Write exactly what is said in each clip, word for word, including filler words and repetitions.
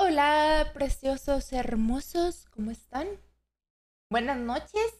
Hola, preciosos, hermosos, ¿cómo están? Buenas noches.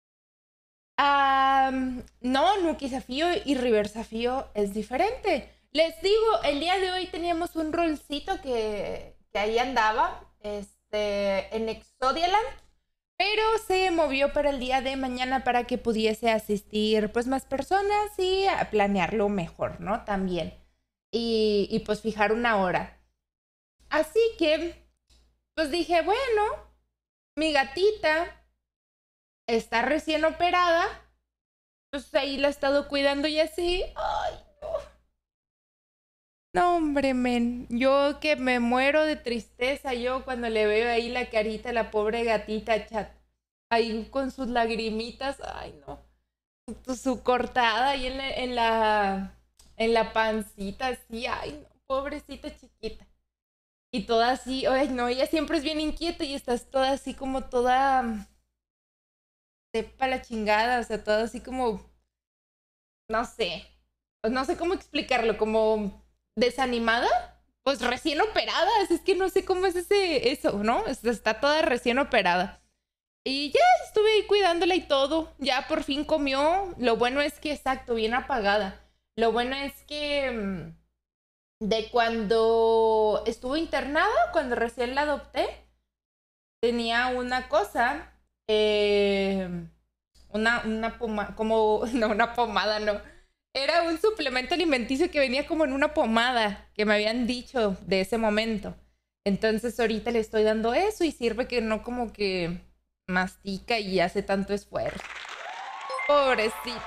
Am, no, Nuki Desafío y River Desafío es diferente. Les digo, el día de hoy teníamos un rolcito que, que ahí andaba, este, en Exodialand, pero se movió para el día de mañana para que pudiese asistir pues más personas y a planearlo mejor, ¿no? También. Y, y pues fijar una hora. Así que, pues dije, bueno, mi gatita está recién operada, pues ahí la he estado cuidando y así. Ay, no. No, hombre, men. Yo que me muero de tristeza yo cuando le veo ahí la carita a la pobre gatita chat. Ahí con sus lagrimitas. Ay, no. Su, su cortada ahí en la, en la, en la pancita, así. Ay, no. Pobrecita chiquita. Y toda así. Ay, no. Ella siempre es bien inquieta y estás toda así como toda sepa la chingada, o sea, todo así como, no sé, pues no sé cómo explicarlo, como desanimada, pues recién operada, es que no sé cómo es ese, eso, ¿no? Está toda recién operada. Y ya estuve ahí cuidándola y todo, ya por fin comió, lo bueno es que, exacto, bien apagada. Lo bueno es que mm, de cuando estuvo internada, cuando recién la adopté, tenía una cosa, eh, una, una pomada, como, no, una pomada, no. Era un suplemento alimenticio que venía como en una pomada que me habían dicho de ese momento. Entonces ahorita le estoy dando eso y sirve que no como que mastica y hace tanto esfuerzo. Pobrecito.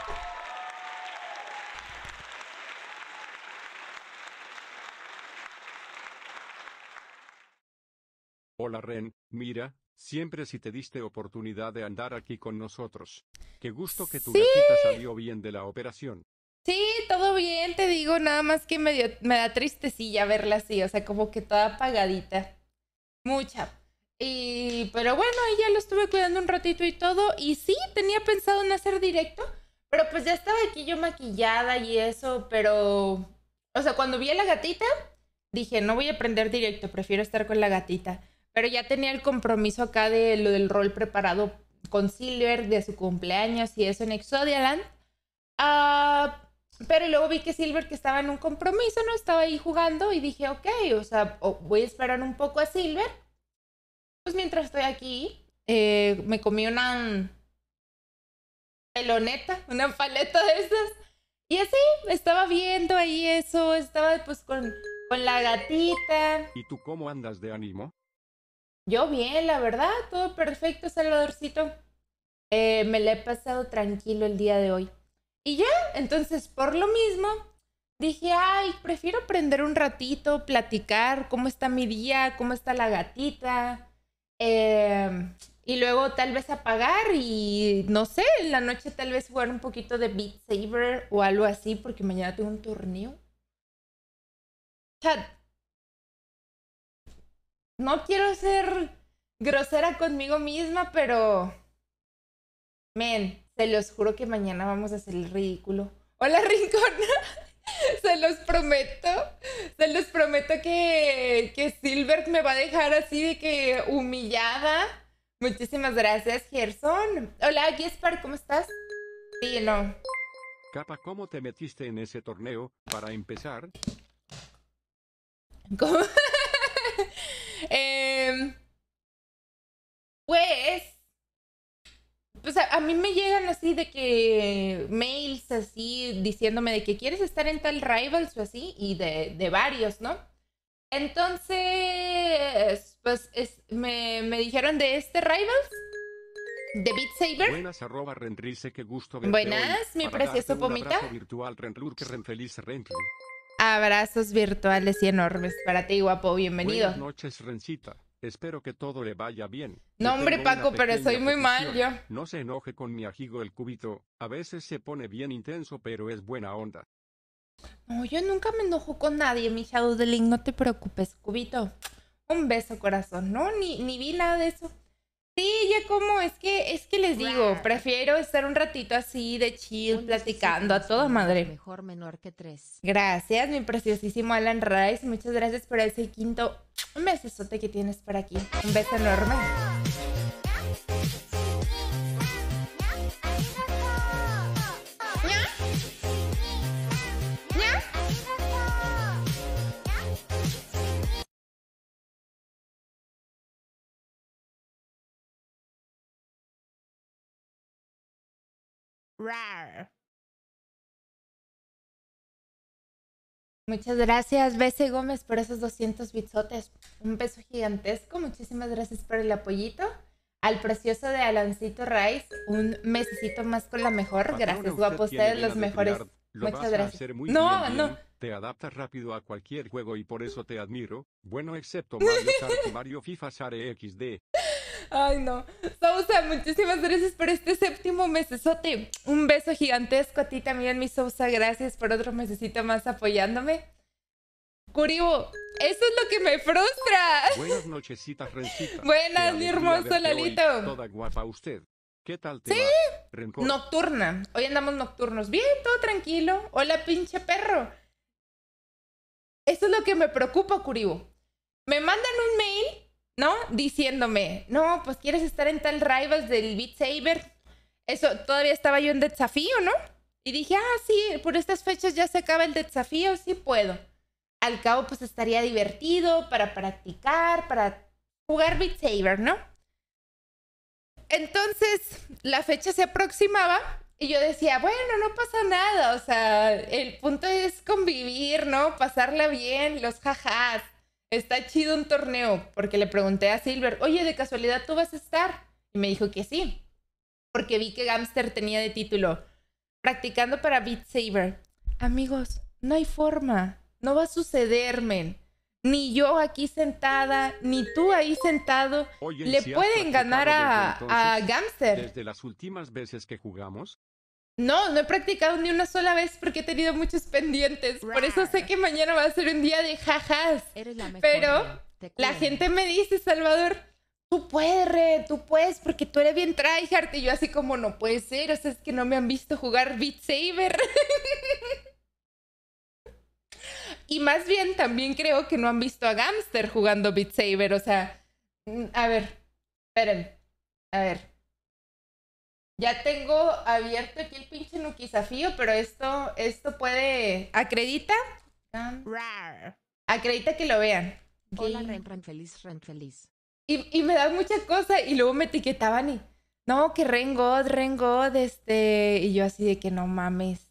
Hola Ren, mira, siempre si te diste oportunidad de andar aquí con nosotros. Qué gusto que tu Sí, gatita salió bien de la operación. sí, todo bien, te digo, nada más que me, dio- me da tristecilla verla así, o sea, como que toda apagadita. Mucha. Y, pero bueno, ahí ya lo estuve cuidando un ratito y todo. Y sí, tenía pensado en hacer directo, pero pues ya estaba aquí yo maquillada y eso, pero, o sea, cuando vi a la gatita, dije, no voy a aprender directo, prefiero estar con la gatita. Pero ya tenía el compromiso acá de lo del rol preparado con Silver, de su cumpleaños y eso en Exodialand. Ah, pero luego vi que Silver que estaba en un compromiso, ¿no? Estaba ahí jugando y dije, ok, o sea, o- voy a esperar un poco a Silver pues mientras estoy aquí, eh, me comí una peloneta, una paleta de esas. Y así, estaba viendo ahí eso, estaba pues con, con la gatita. ¿Y tú cómo andas de ánimo? Yo bien, la verdad, todo perfecto, Salvadorcito. Eh, me la he pasado tranquilo el día de hoy. Y ya, entonces, por lo mismo, dije, ay, prefiero aprender un ratito, platicar cómo está mi día, cómo está la gatita. eh, y luego tal vez apagar y, no sé, en la noche tal vez jugar un poquito de Beat Saber o algo así, porque mañana tengo un torneo. Chat, no quiero ser grosera conmigo misma, pero men, se los juro que mañana vamos a hacer el ridículo. Hola, Rincón. Se los prometo. Se los prometo que, que Silver me va a dejar así de que humillada. Muchísimas gracias, Gerson. Hola, Gispar, ¿cómo estás? Sí, no. Capa, ¿cómo te metiste en ese torneo? Para empezar, ¿Cómo? Em, pues, pues a, a mí me llegan así de que mails así diciéndome de que quieres estar en tal Rivals o así y de, de varios, ¿no? Entonces, pues es- me, me dijeron de este Rivals, de Beat Saber. buenas arroba Renrice, qué gusto verte hoy, Buenas, mi para darte precioso un pomita. abrazo virtual Renlur que Renfeliz Renfli. Abrazos virtuales y enormes para ti, guapo. Bienvenido. Buenas noches Rencita, espero que todo le vaya bien. No, Le hombre, tengo una Paco, pero soy pequeña muy mal yo. petición, no se enoje con mi ajigo el cubito, a veces se pone bien intenso pero es buena onda. No, yo nunca me enojo con nadie, mi Shadow the Link. No te preocupes, cubito. Un beso, corazón. No, ni, ni vi nada de eso. Sí, ya como, es que, es que les digo, prefiero estar un ratito así de chill, platicando a toda madre. Mejor menor que tres. Gracias, mi preciosísimo Alan Rice. Muchas gracias por ese quinto mesesote que tienes por aquí. Un beso enorme. Rar. Muchas gracias, B C Gómez, por esos doscientos bitsotes. Un beso gigantesco. Muchísimas gracias por el apoyito. Al precioso de Alancito Rice, un mesecito más con la mejor. Gracias, guapo. Ustedes los mejores. Muchas gracias. No, no. Te adaptas rápido a cualquier juego y por eso te admiro. Bueno, excepto Mario Kart, Mario FIFA, Sare equis de. Ay, no. Sousa, muchísimas gracias por este séptimo mesesote. Un beso gigantesco a ti también, mi Sousa. Gracias por otro mesecito más apoyándome. Curibo, eso es lo que me frustra. Buenas nochecitas, Rencita. Buenas, mi hermoso Lalito. Toda guapa usted. ¿Qué tal te ¿Sí? va? Rencor. Nocturna. Hoy andamos nocturnos. Bien, todo tranquilo. Hola, pinche perro. Eso es lo que me preocupa, Curibo. Me mandan un mail, ¿no? Diciéndome, no, pues quieres estar en tal Rivals del Beat Saber. Eso, todavía estaba yo en desafío, ¿no? Y dije, ah, sí, por estas fechas ya se acaba el desafío, sí puedo. Al cabo, pues estaría divertido para practicar, para jugar Beat Saber, ¿no? Entonces, la fecha se aproximaba y yo decía, bueno, no pasa nada. O sea, el punto es convivir, ¿no? Pasarla bien, los jajás. Está chido un torneo, porque le pregunté a Silver, oye, ¿de casualidad tú vas a estar? Y me dijo que sí, porque vi que Gamster tenía de título, practicando para Beat Saber. Amigos, no hay forma, no va a suceder, men. Ni yo aquí sentada, ni tú ahí sentado, Oye, le si pueden ganar a, entonces, a Gamster. Desde las últimas veces que jugamos. No, no he practicado ni una sola vez porque he tenido muchos pendientes. Por eso sé que mañana va a ser un día de jajas. Eres la mejor, Pero te la cuido. gente me dice, Salvador, tú puedes, re, tú puedes, porque tú eres bien tryhard. Y yo así como, no puede ser, o sea, es que no me han visto jugar Beat Saber. Y más bien también creo que no han visto a Gamster jugando Beat Saber. O sea, a ver, esperen, a ver. Ya tengo abierto aquí el pinche Nukizafío, pero esto, esto puede... ¿Acredita? Rar. Acredita que lo vean. Hola, Ren, Ren feliz, Ren feliz. Y, y me da mucha cosa y luego me etiquetaban y... No, que Ren God, Ren God, este... Y yo así de que no mames.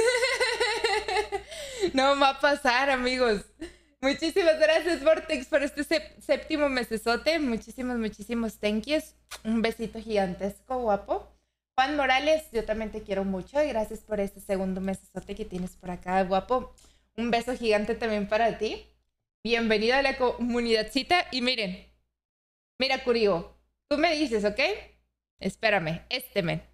No va a pasar, amigos. Muchísimas gracias, Vortex, por este sép- séptimo mesesote. Muchísimos, muchísimos thank yous. Un besito gigantesco, guapo. Juan Morales, yo también te quiero mucho y gracias por este segundo mesesote que tienes por acá, guapo. Un beso gigante también para ti. Bienvenido a la comunidadcita. Y miren, mira, Curio, tú me dices, ¿ok? Espérame, este men.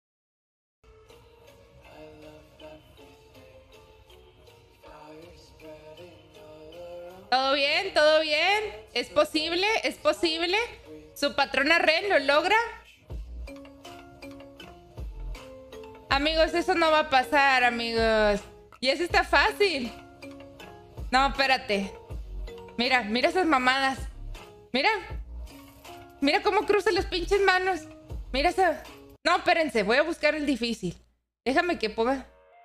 ¿Todo bien? ¿Todo bien? ¿Es posible? ¿Es posible? ¿Su patrona Ren lo logra? Amigos, eso no va a pasar, amigos. Y eso está fácil. No, espérate. Mira, mira esas mamadas. Mira. Mira cómo cruza las pinches manos. Mira esa... No, espérense, voy a buscar el difícil. Déjame que ponga...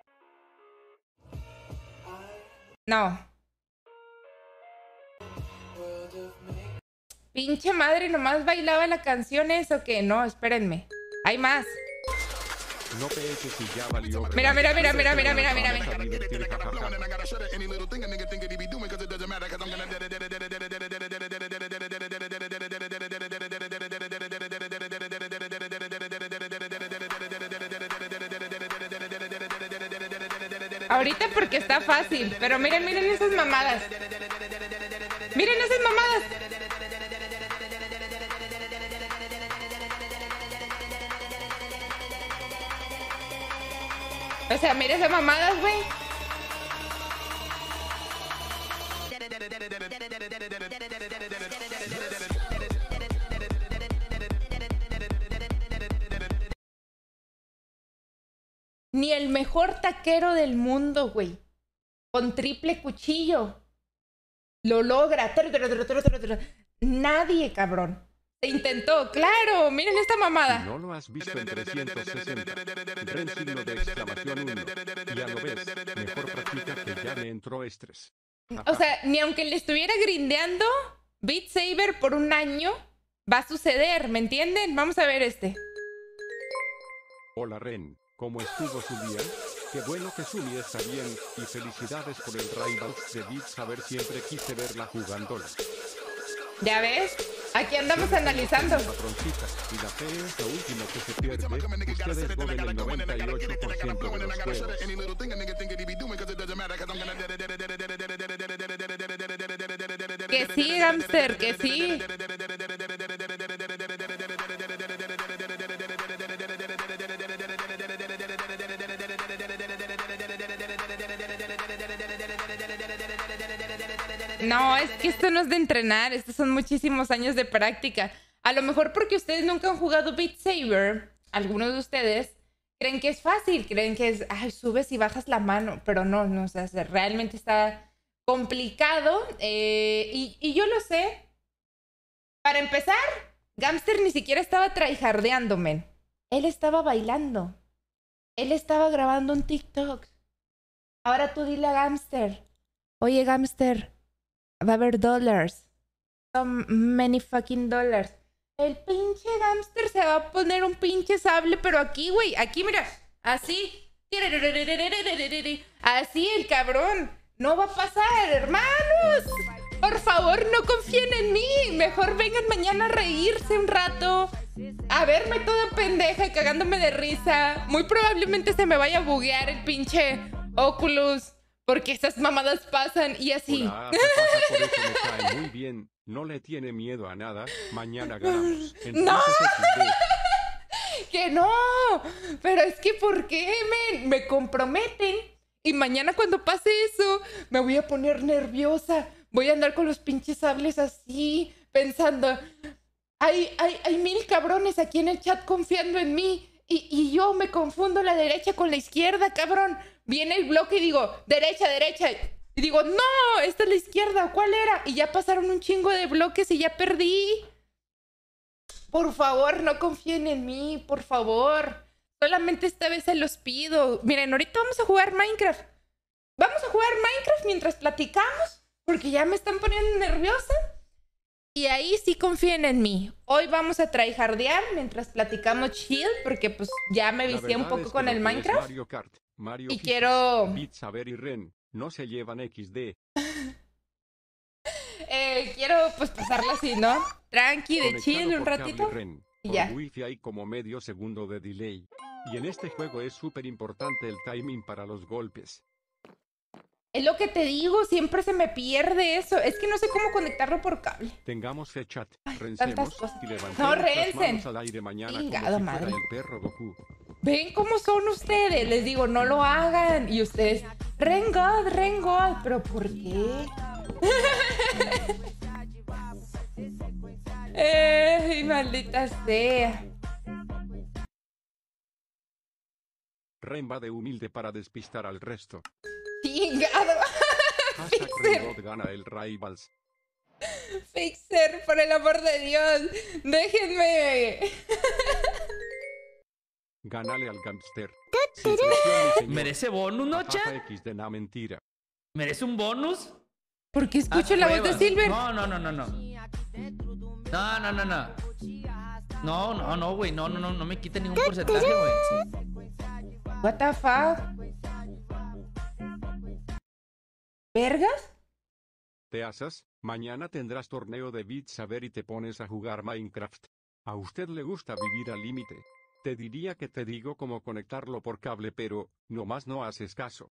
No. Pinche madre, nomás bailaba la canción eso que... No, espérenme. Hay más. No peques y ya valió. Mira, mira, mira, mira, mira, mira, mira, mira. Ahorita porque está fácil, pero miren, miren esas mamadas. Miren esas mamadas. O sea, mira esas mamadas, güey. Ni el mejor taquero del mundo, güey. Con triple cuchillo. Lo logra. Nadie, cabrón. Se intentó, claro. Miren esta mamada. Si no lo has visto en trescientos sesenta, ven signo de exclamación uno. Ya lo ves, mejor practica que ya me entró estrés. O sea, ni aunque le estuviera grindeando Beat Saber por un año, va a suceder, ¿me entienden? Vamos a ver este. Hola Ren, ¿cómo estuvo su día? Qué bueno que Sumi está bien, y felicidades por el Rivals de Beat Saber, siempre quise verla jugándola. ¿Ya ves? Aquí andamos analizando. Patroncita, y la fe es lo último que se pierde. Ustedes goben el noventa y ocho por ciento de los juegos. Que sí, Gamster, que sí. No, es que esto no es de entrenar, estos son muchísimos años de práctica. A lo mejor porque ustedes nunca han jugado Beat Saber, algunos de ustedes creen que es fácil, creen que es, ay, subes y bajas la mano, pero no, no, o sea, realmente está complicado eh, y, y yo lo sé. Para empezar, Gamster ni siquiera estaba tryhardeando, men. Él estaba bailando. Él estaba grabando un TikTok. Ahora tú dile a Gamster, oye, Gamster, va a haber dólares. So many fucking dollars. El pinche Gamster se va a poner un pinche sable, pero aquí, güey, aquí, mira, así. Así el cabrón. No va a pasar, hermanos. Por favor, no confíen en mí. Mejor vengan mañana a reírse un rato, a verme toda pendeja y cagándome de risa. Muy probablemente se me vaya a buguear el pinche Oculus, porque esas mamadas pasan y así. Hola, pasa, por eso me cae muy bien. No le tiene miedo a nada. Mañana ganamos. Entonces, ¡No! equis de. ¡Que no! Pero es que ¿por qué, men? Me comprometen. Y mañana cuando pase eso, me voy a poner nerviosa. Voy a andar con los pinches sables así, pensando, hay, hay, hay mil cabrones aquí en el chat confiando en mí. Y, y yo me confundo la derecha con la izquierda, cabrón. Viene el bloque y digo, derecha, derecha. Y digo, no, esta es la izquierda. ¿Cuál era? Y ya pasaron un chingo de bloques y ya perdí. Por favor, no confíen en mí, por favor. Solamente esta vez se los pido. Miren, ahorita vamos a jugar Minecraft. Vamos a jugar Minecraft mientras platicamos, porque ya me están poniendo nerviosa. Y ahí sí confíen en mí. Hoy vamos a tryhardear mientras platicamos chill, porque pues ya me vicié un poco es con el Minecraft. Mario Kart, Mario y Fifa, quiero... Beat Saber y Ren no se llevan equis de. eh, quiero pues pasarla así, ¿no? Tranqui, de chill un ratito. Ren, y ya. Por wifi hay como medio segundo de delay. Y en este juego es súper importante el timing para los golpes. Es lo que te digo, siempre se me pierde eso. Es que no sé cómo conectarlo por cable. Tengamos fe chat, Ay, rencemos cosas. y levantemos No, las rencen. manos al aire mañana Chingada como si madre. fuera el perro Goku. ¿Ven cómo son ustedes? Les digo, no lo hagan. Y ustedes, Rengod, Rengod. ¿Pero por qué? ¡Ey, maldita sea! Ren va de humilde para despistar al resto. ¡Chingado! Hashtag Fixer, Renbot gana el Rivals. Fixer, por el amor de Dios. Déjenme. Gánale al Gamster. Sin presión, mi señor. ¿Merece bonus, no, Ajaja, chat? equis de na mentira. ¿Merece un bonus? Porque escucho Ah, la voz de hueva. Silver. No, no, no, no, no. No, no, no, no. No, no, no, güey. No, no, no, no me quite ningún porcentaje, güey. What the fuck? ¿Vergas? ¿Te asas? Mañana tendrás torneo de Beat Saber y te pones a jugar Minecraft. A usted le gusta vivir al límite. Te diría que te digo cómo conectarlo por cable, pero nomás no haces caso.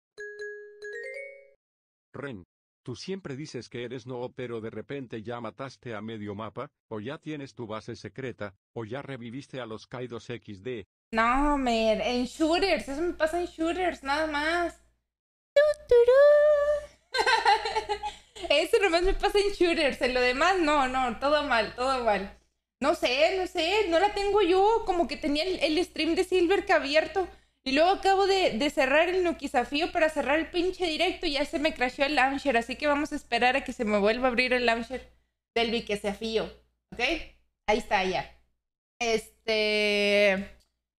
Ren, tú siempre dices que eres no, pero de repente ya mataste a medio mapa, o ya tienes tu base secreta, o ya reviviste a los Kaidos equis de. No, man. En shooters. Eso me pasa en shooters, nada más. Tu, turú. Eso nomás me pasa en shooters. En lo demás, no, no. Todo mal, todo mal. No sé, no sé. No la tengo yo. Como que tenía el, el stream de Silver que abierto. Y luego acabo de, de cerrar el Nukizafío para cerrar el pinche directo y ya se me crasheó el launcher. Así que vamos a esperar a que se me vuelva a abrir el launcher del Viquesafío. ¿Ok? Ahí está ya. Este...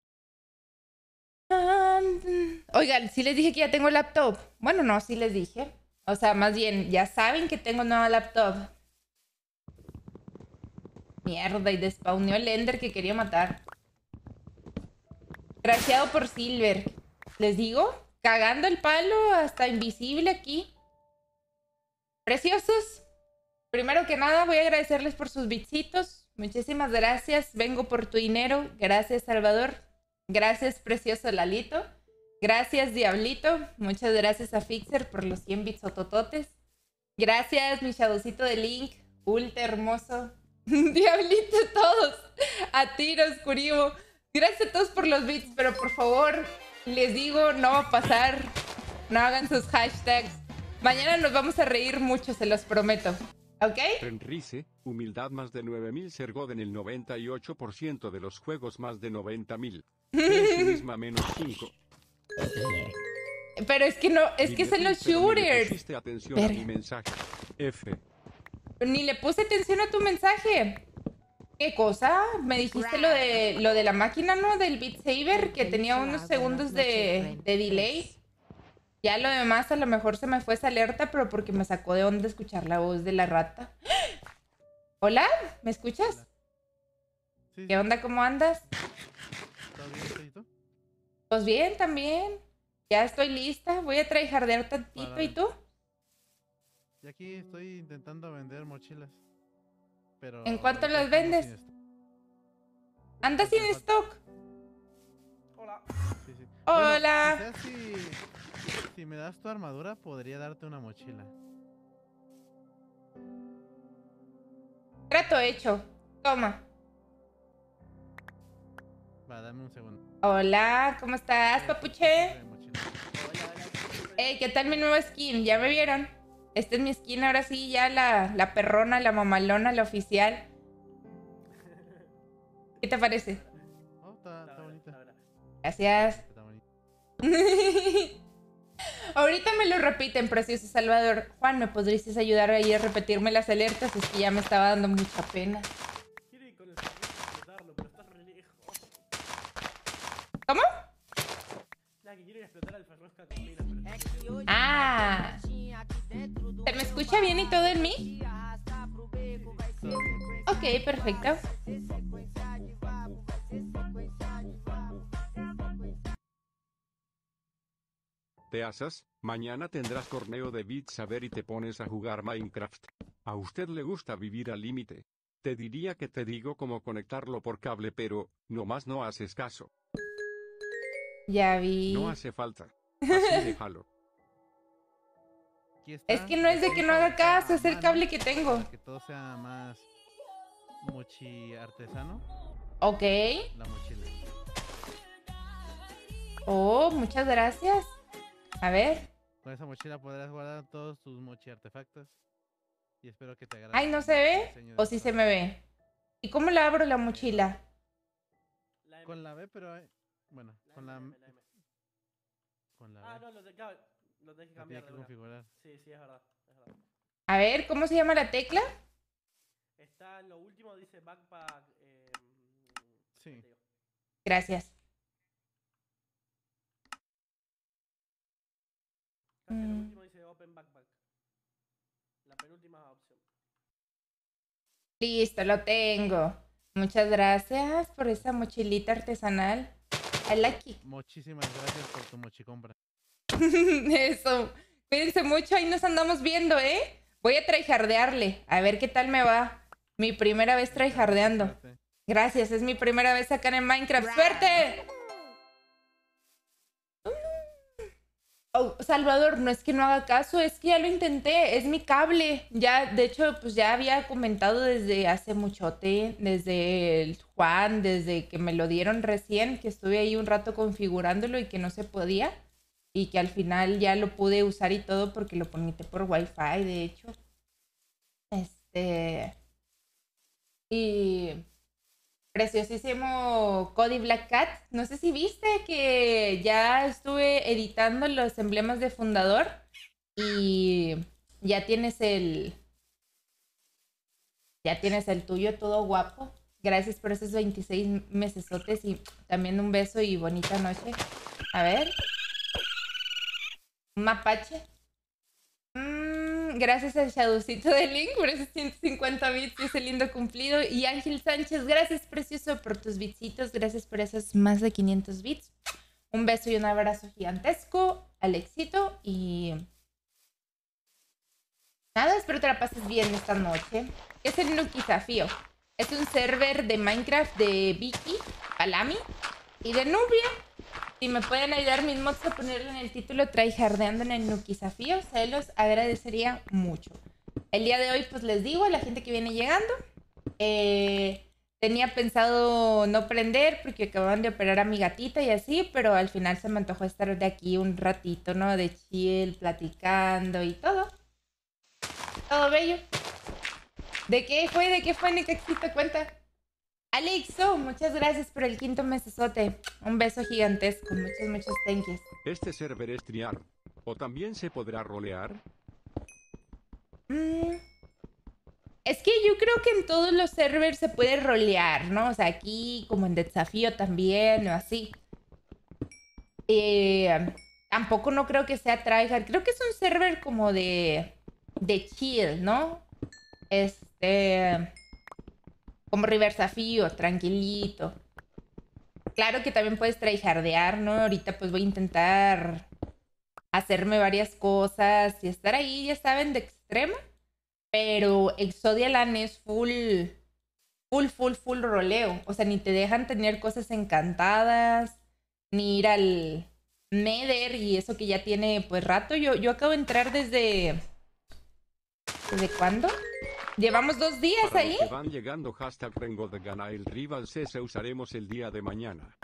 Oigan, sí les dije que ya tengo laptop. Bueno, no, sí les dije. O sea, más bien, ya saben que tengo nueva laptop. Mierda, y despawneó el Ender que quería matar. Graciado por Silver. Les digo, cagando el palo hasta invisible aquí. Preciosos. Primero que nada, voy a agradecerles por sus bitsitos. Muchísimas gracias. Vengo por tu dinero. Gracias, Salvador. Gracias, precioso Lalito. Gracias, Diablito. Muchas gracias a Fixer por los cien bits otototes. Gracias, mi shadowcito de Link. Ultra hermoso. Diablito, todos. A tiros, Curibo. Gracias a todos por los bits, pero por favor, les digo, no va a pasar. No hagan sus hashtags. Mañana nos vamos a reír mucho, se los prometo. ¿Ok? Renrice, humildad más de nueve mil, Sergod en el noventa y ocho por ciento de los juegos más de noventa mil. misma menos cinco. Pero es que no, es que son los shooters. Ni le atención a mi mensaje. F. Ni le puse atención a tu mensaje. ¿Qué cosa? Me dijiste lo de lo de la máquina, ¿no? Del Beat Saber, que tenía unos segundos de, de delay. Ya lo demás a lo mejor se me fue esa alerta, pero porque me sacó de onda escuchar la voz de la rata. ¿Hola? ¿Me escuchas? Hola. Sí, ¿Qué onda? ¿Cómo andas? ¿Todo bien, tú? Pues bien, también. Ya estoy lista. Voy a tryhardear tantito. Vale. ¿Y tú? Y aquí estoy intentando vender mochilas. Pero ¿En cuánto ahorita las estamos vendes? sin stock. ¿Andas sin stock? Hola. Sí, sí. Hola. Bueno, quizás si, si me das tu armadura, podría darte una mochila. Trato hecho. Toma. Va, dame un segundo. Hola, ¿cómo estás, Eh, papuche? de mochila. Hey, ¿qué tal mi nueva skin? ¿Ya me vieron? Esta es mi skin, ahora sí, ya la, la perrona, la mamalona, la oficial. ¿Qué te parece? Oh, está, está bonita. Gracias. Está bonita. Ahorita me lo repiten, precioso Salvador. Juan, ¿me podrías ayudar ahí a repetirme las alertas? Es que ya me estaba dando mucha pena. Quiero ir con el servicio a explotarlo, pero está re lejos. ¿Cómo? Nada, que quiero ir a explotar al Ferrosca con minas, pero está re lejos. Ah. ¿Se me escucha bien y todo en mí? Todo bien. Ok, perfecto. Te asas, mañana tendrás torneo de Beat Saber y te pones a jugar Minecraft. A usted le gusta vivir al límite. Te diría que te digo cómo conectarlo por cable, pero nomás no haces caso. Ya vi. No hace falta. Así déjalo. Aquí está. Es que no es de que no haga caso, es el cable que tengo. Para que todo sea más mochi artesano. Ok. La mochila. Oh, muchas gracias. A ver. Con esa mochila podrás guardar todos tus mochi artefactos. Y espero que te agrade. Ay, ¿no se ve? diseño ¿O del sí se juego. me ve? ¿Y cómo la abro la mochila? La M. Con la B, pero eh, bueno, La con la M, la M. con la Ah, B. no, lo, te, claro, lo tenés que La cambiar. tienes que de una. configurar. Sí, sí, es verdad, es verdad. A ver, ¿cómo se llama la tecla? Está en lo último, dice backpack. Eh, Sí. te digo. Gracias. Casi en lo Mm. último dice open backpack. La penúltima opción. Listo, lo tengo. Muchas gracias por esa mochilita artesanal. I like it. Muchísimas gracias por tu mochi compra. Eso. Cuídense mucho, ahí nos andamos viendo, ¿eh? Voy a tryhardearle, a ver qué tal me va. Mi primera vez tryhardeando. Suerte. Gracias, es mi primera vez acá en Minecraft. ¡Suerte! Oh, Salvador, no es que no haga caso, es que ya lo intenté, es mi cable. Ya, de hecho, pues ya había comentado desde hace muchote, desde el Juan, desde que me lo dieron recién, que estuve ahí un rato configurándolo y que no se podía. Y que al final ya lo pude usar y todo porque lo conecté por Wi-Fi, de hecho. Este... Y... Preciosísimo Cody Black Cat. No sé si viste que ya estuve editando los emblemas de fundador y ya tienes el... Ya tienes el tuyo todo guapo. Gracias por esos veintiséis mesesotes y también un beso y bonita noche. A ver. Un mapache. Mm, gracias al Shadowcito de Link por esos ciento cincuenta bits y ese lindo cumplido. Y Ángel Sánchez, gracias precioso por tus bitsitos. Gracias por esos más de quinientos bits. Un beso y un abrazo gigantesco al éxito. Y nada, espero te la pases bien esta noche. ¿Qué es el Nuki Zafío? Es un server de Minecraft de Vicky, Alami y de Nubia. Si me pueden ayudar mis mods a ponerlo en el título tryhardeando en el Nuki Zafío, se los agradecería mucho. El día de hoy, pues les digo a la gente que viene llegando, eh, tenía pensado no prender porque acababan de operar a mi gatita y así, pero al final se me antojó estar de aquí un ratito, ¿no? De chill, platicando y todo. Todo bello. ¿De qué fue? ¿De qué fue, Necaxito? Cuenta. Alexo, muchas gracias por el quinto mesesote. Un beso gigantesco. Muchos, muchos thank yous. Este server es triar. ¿O también se podrá rolear? Mm. Es que yo creo que en todos los servers se puede rolear, ¿no? O sea, aquí como en Desafío también o así. Eh, tampoco no creo que sea tryhard. Creo que es un server como de, de chill, ¿no? Este... Como Riversafío, tranquilito. Claro que también puedes tryhardear, ¿no? Ahorita pues voy a intentar hacerme varias cosas y estar ahí, ya saben, de extrema. Pero Exodialand es full, full, full, full roleo. O sea, ni te dejan tener cosas encantadas, ni ir al Nether y eso que ya tiene pues rato. Yo, yo acabo de entrar desde... ¿Desde cuándo? Llevamos dos días Para ahí. los que van llegando, hashtag Rengo de Gana el Rival C se usaremos el día de mañana.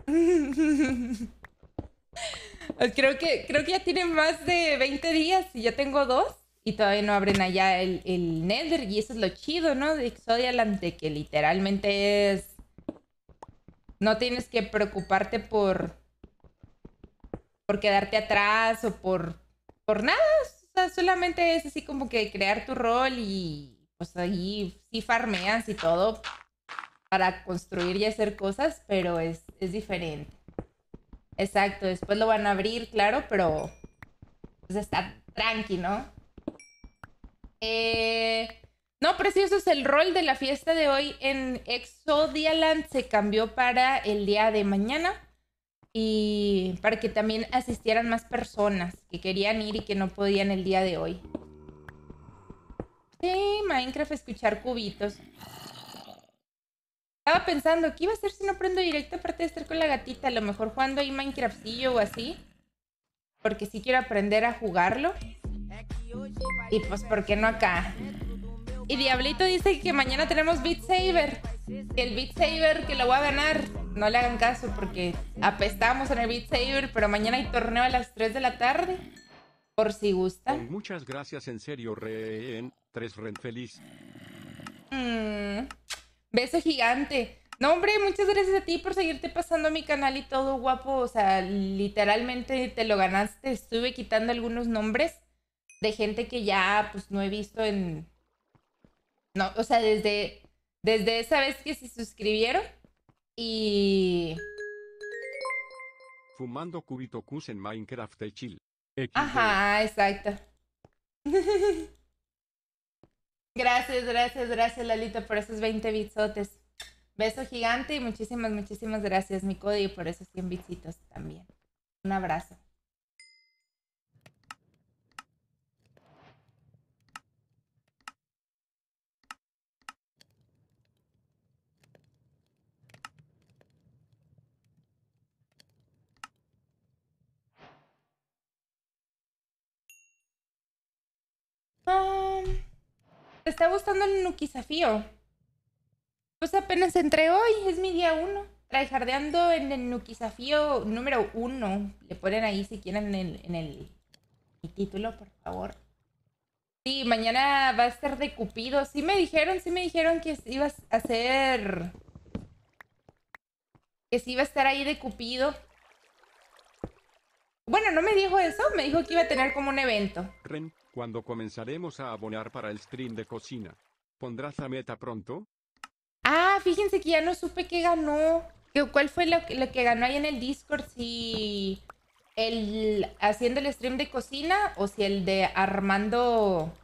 Creo que, creo que ya tienen más de veinte días y ya tengo dos. Y todavía no abren allá el, el Nether. Y eso es lo chido, ¿no? De Exodialand, de que literalmente es... No tienes que preocuparte por... Por quedarte atrás o por... Por nada. O sea, solamente es así como que crear tu rol y... Pues ahí sí farmeas y todo para construir y hacer cosas, pero es, es diferente. Exacto, después lo van a abrir, claro, pero pues está tranqui, ¿no? Eh, no, precioso, es el rol de la fiesta de hoy en Exodialand. Se cambió para el día de mañana y para que también asistieran más personas que querían ir y que no podían el día de hoy. Sí, Minecraft, escuchar cubitos. Estaba pensando, ¿qué iba a hacer si no prendo directo aparte de estar con la gatita? A lo mejor jugando ahí Minecraftillo o así. Porque sí quiero aprender a jugarlo. Y pues, ¿por qué no acá? Y Diablito dice que mañana tenemos Beat Saber. Que el Beat Saber que lo voy a ganar. No le hagan caso porque apestamos en el Beat Saber. Pero mañana hay torneo a las tres de la tarde. Por si gustan. Muchas gracias, en serio, Reen. Tres Ren feliz. Mm, beso gigante. No, hombre, muchas gracias a ti por seguirte pasando a mi canal y todo, guapo. O sea, literalmente te lo ganaste. Estuve quitando algunos nombres de gente que ya, pues, no he visto en... No, o sea, desde, desde esa vez que se suscribieron. Y... Fumando cubito cus en Minecraft de chill. equis de. Ajá, exacto. Gracias, gracias, gracias, Lalito, por esos veinte bitsotes. Beso gigante y muchísimas, muchísimas gracias, mi Cody, por esos cien bitsitos también. Un abrazo. Um, ¿Te está gustando el Nuki Zafío? Pues apenas entré hoy, es mi día uno. Tryhardeando en el Nuki Zafío número uno. Le ponen ahí si quieren en el, en el mi título, por favor. Sí, mañana va a estar de Cupido. Sí me dijeron, sí me dijeron que ibas a hacer que sí iba a estar ahí de Cupido. Bueno, no me dijo eso, me dijo que iba a tener como un evento. Ren, cuando comenzaremos a abonar para el stream de cocina, ¿pondrás la meta pronto? Ah, fíjense que ya no supe qué ganó. ¿Qué- ¿Cuál fue lo, que- lo que ganó ahí en el Discord? Si el haciendo el stream de cocina o si el de armando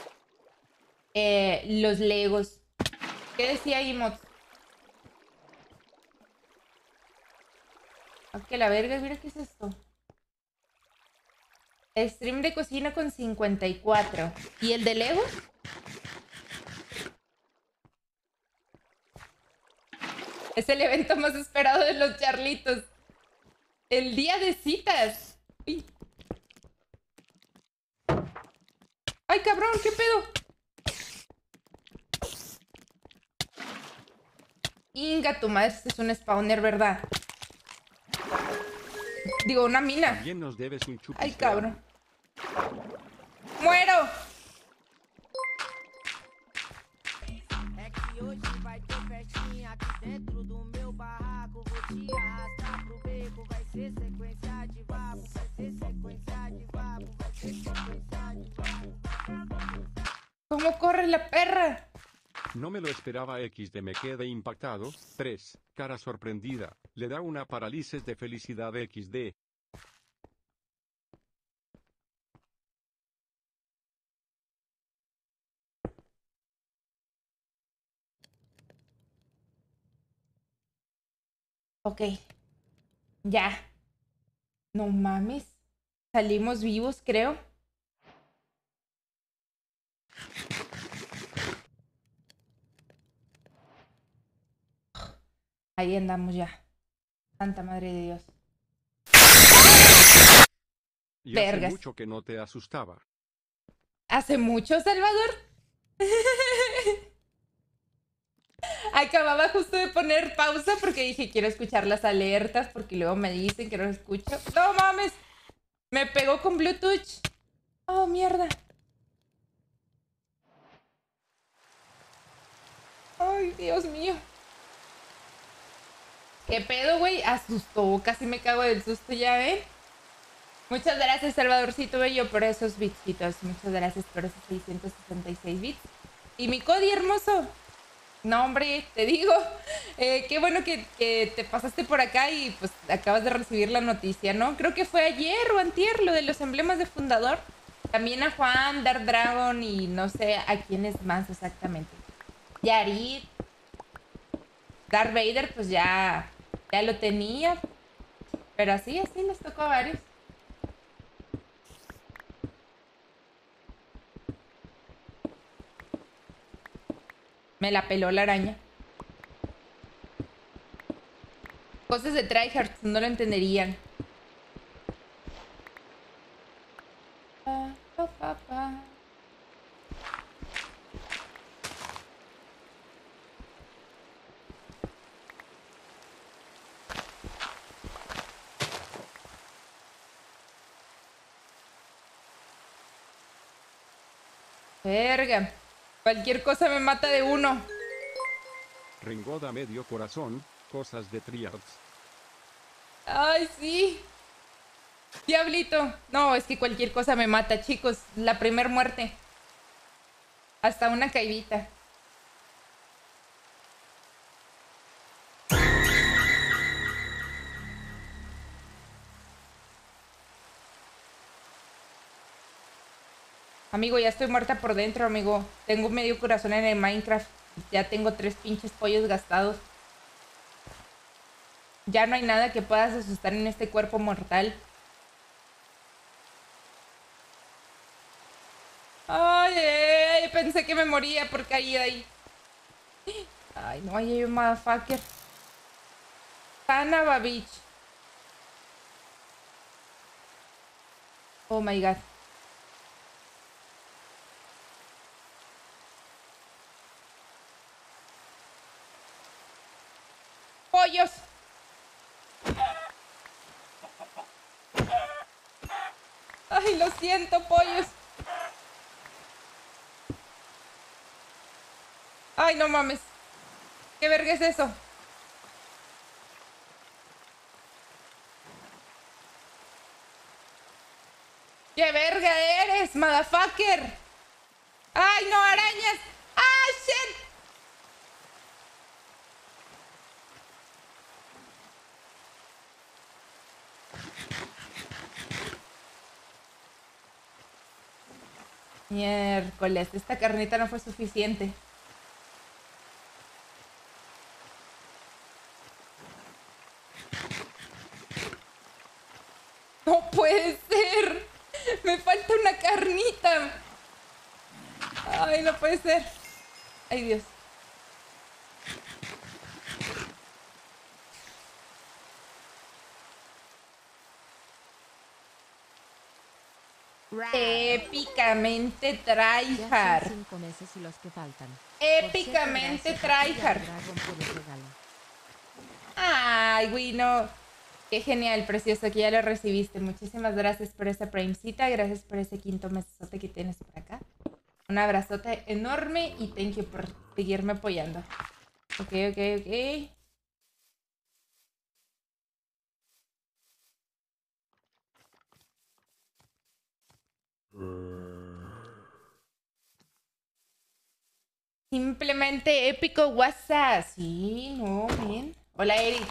eh, los Legos. ¿Qué decía Imot? Ah, que la verga, mira qué es esto. Stream de cocina con cincuenta y cuatro. ¿Y el de Lego? Es el evento más esperado de los charlitos. El día de citas. Uy. Ay, cabrón, ¿qué pedo? Inga, tu madre, este es un spawner, ¿verdad? Digo, una mina. También nos debes un chupis. Ay, de cabrón. amo. ¡Muero! É que hoje vai ter festinha aqui dentro do meu barraco. Vou te arrastar pro beco, vai ser sequência de vapo, vai ser sequência de vapo, vai ser sequência de vapo. ¿Cómo corre la perra? No me lo esperaba. X D me quedé impactado. tres. Cara sorprendida. Le da una parálisis de felicidad. X D. Ok. Ya. No mames. Salimos vivos, creo. Ahí andamos ya. Santa madre de Dios. Y hace Vergas. mucho que no te asustaba. ¿Hace mucho, Salvador? Acababa justo de poner pausa porque dije, quiero escuchar las alertas porque luego me dicen que no lo escucho. ¡No mames! Me pegó con Bluetooth. ¡Oh, mierda! ¡Ay, Dios mío! ¿Qué pedo, güey? Asustó. Casi me cago del susto, ya ven. Muchas gracias, Salvadorcito Bello, por esos bitsitos. Muchas gracias por esos seiscientos sesenta y seis bits. Y mi Cody hermoso. No, hombre, te digo. Eh, qué bueno que, que te pasaste por acá y pues acabas de recibir la noticia, ¿no? Creo que fue ayer o antier lo de los emblemas de fundador. También a Juan, Dark Dragon y no sé a quiénes más exactamente. Yarit. Darth Vader, pues ya, ya lo tenía. Pero así, así les tocó a varios. Me la peló la araña. Cosas de tryhards, no lo entenderían. Pa, pa, pa, pa. Verga. Cualquier cosa me mata de uno. Ringoda medio corazón. Cosas de triards. Ay, sí. Diablito. No, es que cualquier cosa me mata, chicos. La primer muerte. Hasta una caidita. Amigo, ya estoy muerta por dentro, amigo. Tengo medio corazón en el Minecraft. Ya tengo tres pinches pollos gastados. Ya no hay nada que puedas asustar en este cuerpo mortal. Ay, ay, pensé que me moría por caída ahí. Ay, no, ahí hay un motherfucker. Sana Babich. Oh my god. ¡Pollos! Ay, lo siento, pollos. Ay, no mames. ¿Qué verga es eso? ¡Qué verga eres, motherfucker! ¡Ay, no, arañas! ¡Ah, shit! Miércoles, esta carnita no fue suficiente. No puede ser. Me falta una carnita. Ay, no puede ser. Ay, Dios. Épicamente Ya son tryhard. cinco meses y los que faltan. Épicamente Por cierto, gracias a ti, tryhard. Dragon, por el regalo. Ay, Wino. Qué genial, precioso, que ya lo recibiste. Muchísimas gracias por esa primecita. Gracias por ese quinto mesote que tienes por acá. Un abrazote enorme y thank you por seguirme apoyando. Ok, ok, ok. Simplemente épico WhatsApp. Sí, no, bien. Hola, Eric.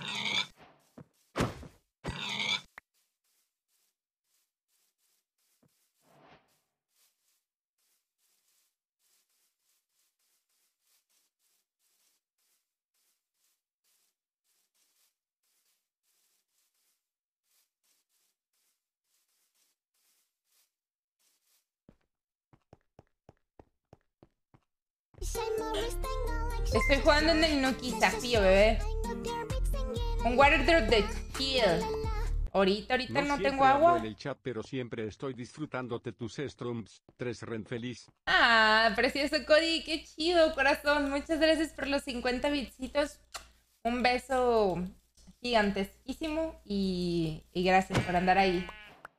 Estoy jugando en el Nuki Desafío, bebé. Un water drop de chill. Ahorita, ahorita no, siempre tengo hablo agua. en el chat, pero siempre estoy disfrutándote tus streams. Tres Ren feliz. Ah, precioso Cody, qué chido, corazón. Muchas gracias por los cincuenta bitsitos. Un beso gigantesquísimo y, y gracias por andar ahí.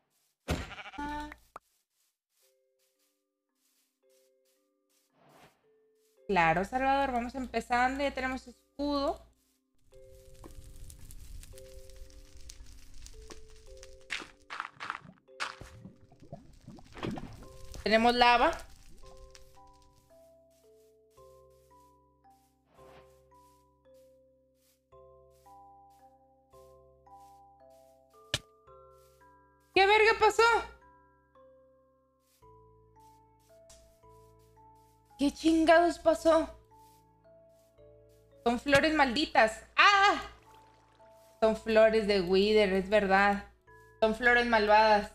Claro, Salvador, vamos empezando. Ya tenemos escudo. Tenemos lava. ¿Qué verga pasó? ¿Qué chingados pasó? Son flores malditas. ¡Ah! Son flores de Wither, es verdad. Son flores malvadas.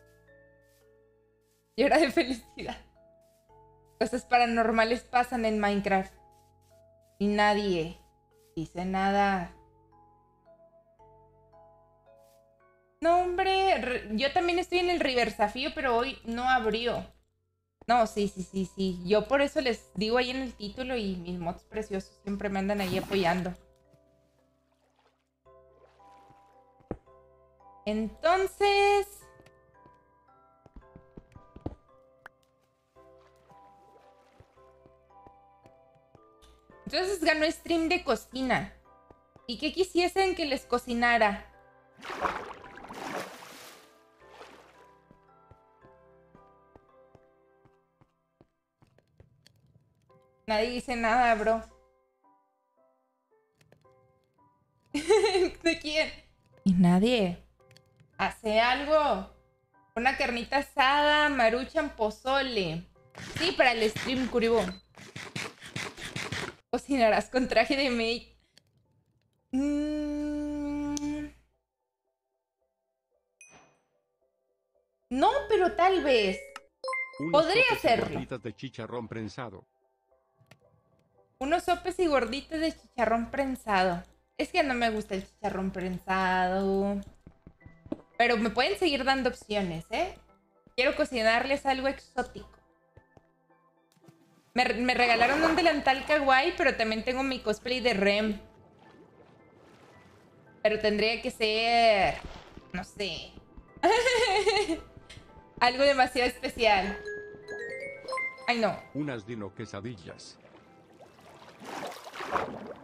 Llora de felicidad. Cosas paranormales pasan en Minecraft. Y nadie dice nada. No, hombre. Yo también estoy en el River Desafío, pero hoy no abrió. No, sí, sí, sí, sí. Yo por eso les digo ahí en el título y mis mods preciosos siempre me andan ahí apoyando. Entonces... Entonces ganó stream de cocina. ¿Y qué quisiesen que les cocinara? Nadie dice nada, bro. ¿De quién? Y nadie hace algo. Una carnita asada, maruchan, pozole. Sí, para el stream, Curibo. Cocinarás con traje de maid. Mm... No, pero tal vez. Unos Podría sopes y hacerlo. gorditas de chicharrón prensado. Unos sopes y gorditas de chicharrón prensado. Es que no me gusta el chicharrón prensado. Pero me pueden seguir dando opciones, ¿eh? Quiero cocinarles algo exótico. Me, me regalaron un delantal kawaii, pero también tengo mi cosplay de Rem. Pero tendría que ser... No sé. Algo demasiado especial. Ay, no. Unas dino quesadillas.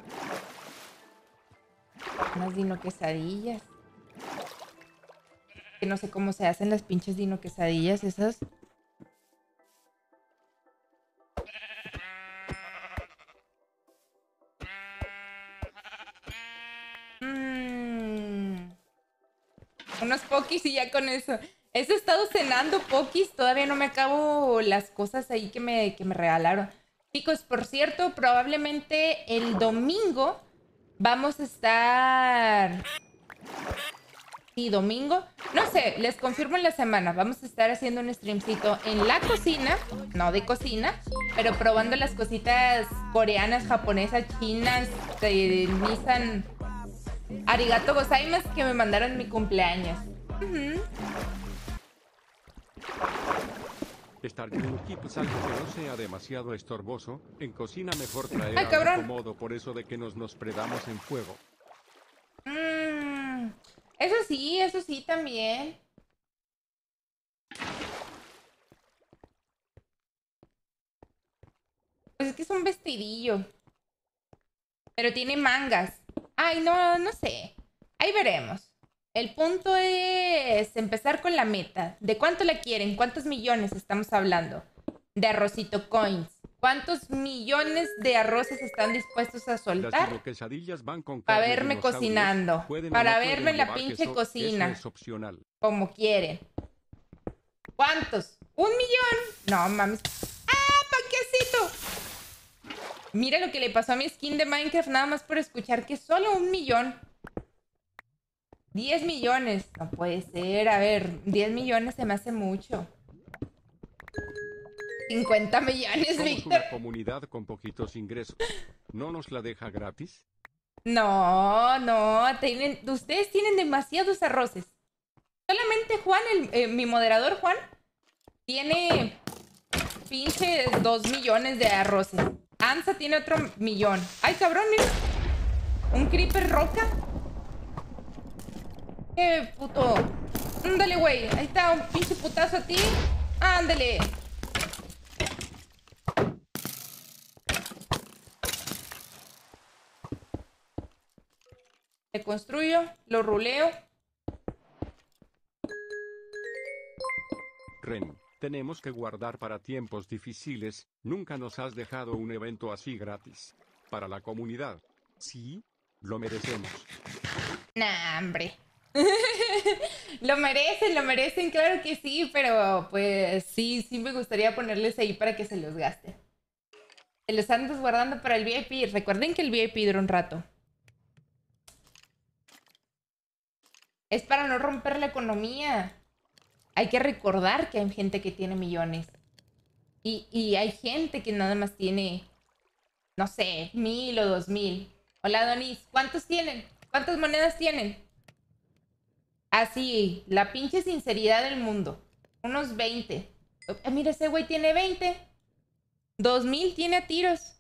Unas dino quesadillas. Que no sé cómo se hacen las pinches dino quesadillas esas. Mm. Unos pokis y ya con eso. He estado cenando pokis. Todavía no me acabo las cosas ahí que me, que me regalaron. Chicos, por cierto, probablemente el domingo vamos a estar... Sí, domingo. No sé, les confirmo en la semana. Vamos a estar haciendo un streamcito en la cocina. No de cocina, pero probando las cositas coreanas, japonesas, chinas, de Nissan Arigato gozaimasu que me mandaron en mi cumpleaños. Uh-huh. Estar en un equipo es algo que no sea demasiado estorboso. En cocina mejor traer Ay, algo cabrón. cómodo, por eso de que nos nos predamos en fuego. Mm, eso sí, eso sí también. Pues es que es un vestidillo. Pero tiene mangas. Ay, no, no sé. Ahí veremos. El punto es empezar con la meta. ¿De cuánto la quieren? ¿Cuántos millones estamos hablando? De Arrocito Coins. ¿Cuántos millones de arroces están dispuestos a Las soltar? quesadillas van con Para carne, verme dinosaurios, cocinando. pueden o Para no verme pueden en la llevar pinche queso, cocina. eso es opcional. Como quieren. ¿Cuántos? ¿Un millón? No, mames. ¡Ah, paquecito! Mira lo que le pasó a mi skin de Minecraft nada más por escuchar que solo un millón. diez millones. No puede ser. A ver, diez millones se me hace mucho. cincuenta millones, Somos Víctor. una comunidad con poquitos ingresos. ¿No nos la deja gratis? No, no. Tienen, ustedes tienen demasiados arroces. Solamente Juan, el, eh, mi moderador Juan, tiene pinches dos millones de arroces. Ansa tiene otro millón. Ay, cabrón, mira. Un creeper roca. Qué puto. Ándale, güey. Ahí está, un pinche putazo a ti. Ándale. Le construyo, lo ruleo. Ren, tenemos que guardar para tiempos difíciles. Nunca nos has dejado un evento así gratis. Para la comunidad. Sí, lo merecemos. Nah, hombre. Lo merecen, lo merecen, claro que sí, pero pues sí, sí me gustaría ponerles ahí para que se los gasten. Se los andas guardando para el V I P. Recuerden que el V I P dura un rato. Es para no romper la economía. Hay que recordar que hay gente que tiene millones. Y, y hay gente que nada más tiene, no sé, mil o dos mil. Hola, Donis. ¿Cuántos tienen? ¿Cuántas monedas tienen? Así, la pinche sinceridad del mundo. Unos veinte. Eh, mira, ese güey tiene veinte. dos mil tiene a tiros.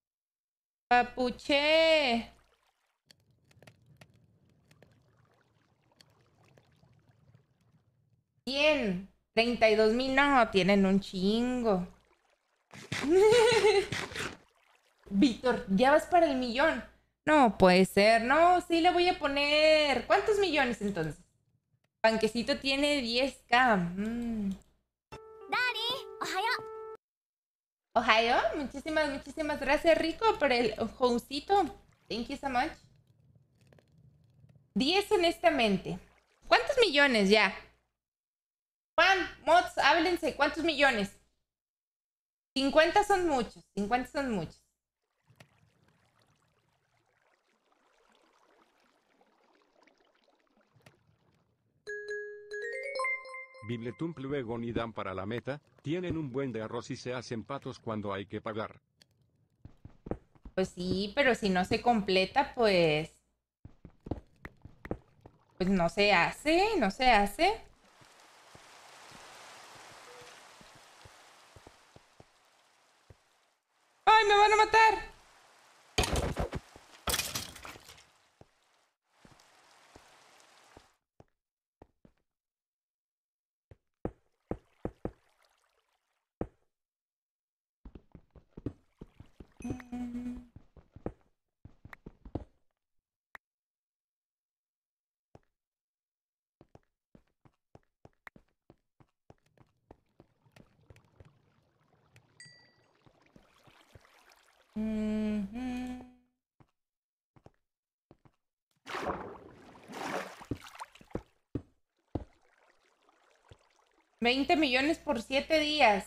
Papuche. cien. treinta y dos mil. No, tienen un chingo. Víctor, ya vas para el millón. No puede ser. No, sí le voy a poner... ¿Cuántos millones entonces? Panquecito tiene diez K. Mm. Ohio, muchísimas, muchísimas gracias, Rico, por el hostito. Thank you so much. diez honestamente. ¿Cuántos millones ya? Juan, mods, háblense. ¿Cuántos millones? cincuenta son muchos. cincuenta son muchos. Bibletump luego ni dan para la meta, tienen un buen de arroz y se hacen patos cuando hay que pagar. Pues sí, pero si no se completa, pues... Pues no se hace, no se hace. ¡Ay, me van a matar! Ujú. veinte millones por siete días.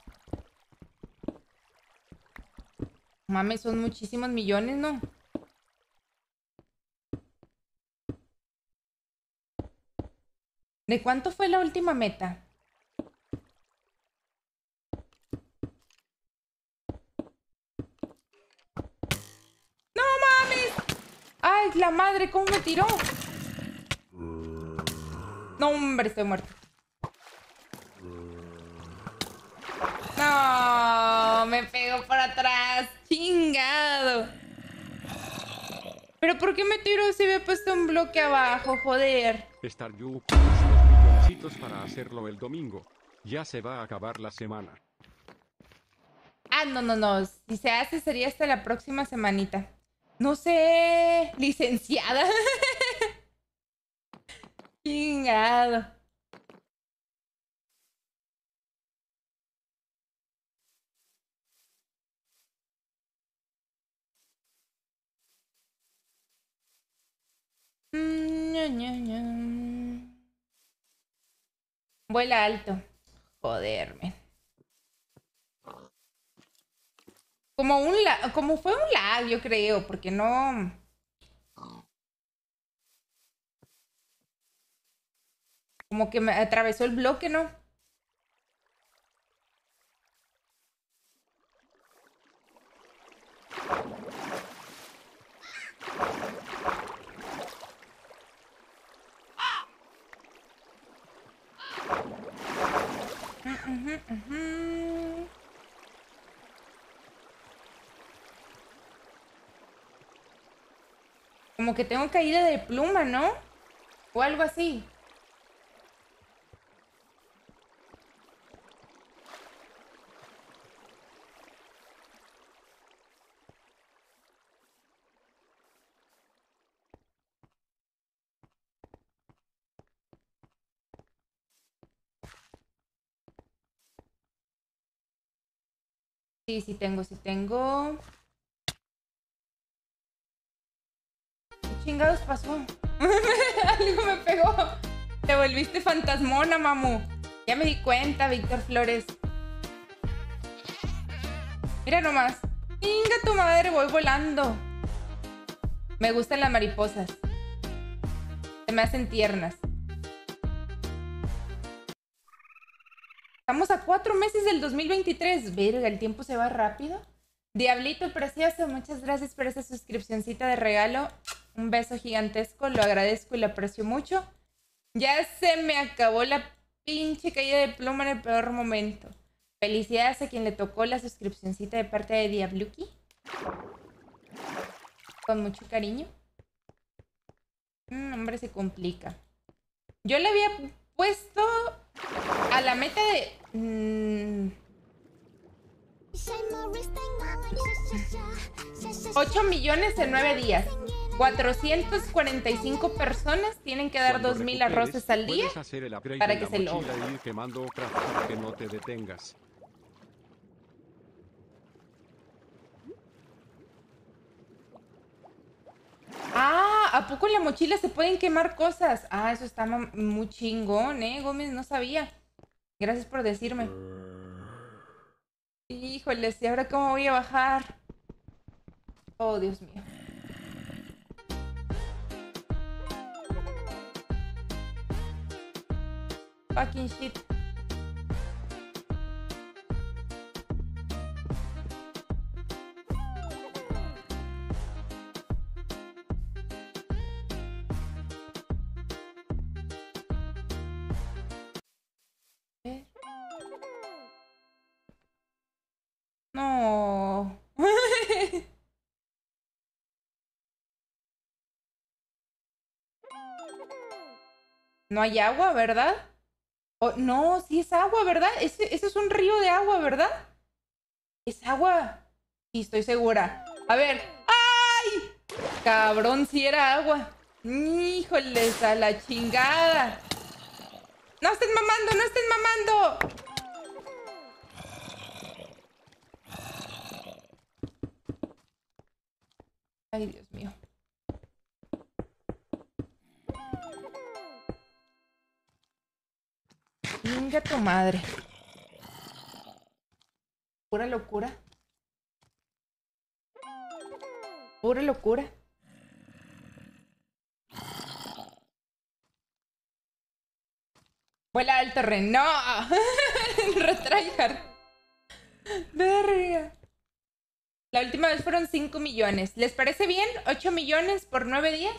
Mames, son muchísimos millones, ¿no? ¿De cuánto fue la última meta? ¡No mames! ¡Ay, la madre! ¿Cómo me tiró? No, hombre, estoy muerto. No, me pegó por atrás. Chingado. ¿Pero por qué me tiró si había puesto un bloque abajo? Joder. Staryu puso los milloncitos para hacerlo el domingo. Ya se va a acabar la semana. Ah, no, no, no. Si se hace sería hasta la próxima semanita. No sé. Licenciada. Chingado. Mm, ña, ña, ña. Vuela alto. Joderme. Como un la como fue un lag, yo creo, porque no. Como que me atravesó el bloque, ¿no? Ujú, ujú. Como que tengo caída de pluma, ¿no? O algo así. Sí, sí tengo, sí tengo. ¿Qué chingados pasó? Algo me pegó. Te volviste fantasmona, mamu. Ya me di cuenta, Víctor Flores. Mira nomás. Venga tu madre, voy volando. Me gustan las mariposas. Se me hacen tiernas. Estamos a cuatro meses del dos mil veintitrés. Verga, el tiempo se va rápido. Diablito precioso, muchas gracias por esa suscripcioncita de regalo. Un beso gigantesco, lo agradezco y lo aprecio mucho. Ya se me acabó la pinche caída de pluma en el peor momento. Felicidades a quien le tocó la suscripcioncita de parte de Diabluki. Con mucho cariño. Mm, hombre, se complica. Yo le había puesto a la meta de... Mmm, ocho millones en nueve días. cuatrocientas cuarenta y cinco personas tienen que dar Cuando dos mil recuperes, arroces al día puedes hacer el upgrade para de que la se logre. mochila e ir quemando craft para que no te detengas. Ah, ¿a poco en la mochila se pueden quemar cosas? Ah, eso está ma- muy chingón, ¿eh, Gómez? No sabía. Gracias por decirme. Híjoles, ¿y ahora cómo voy a bajar? Oh, Dios mío. Fucking shit. ¿Eh? No. No hay agua, ¿verdad? Oh, no, sí es agua, ¿verdad? Ese, ese es un río de agua, ¿verdad? Es agua. Sí, estoy segura. A ver. ¡Ay! Cabrón, sí era agua. Híjoles, a la chingada. No estén mamando, no estén mamando. Ay, Dios mío. Venga tu madre. Pura locura. Pura locura. Vuela al terreno. ¡No! Retryhard. Verga. La última vez fueron cinco millones. ¿Les parece bien? ¿ocho millones por nueve días?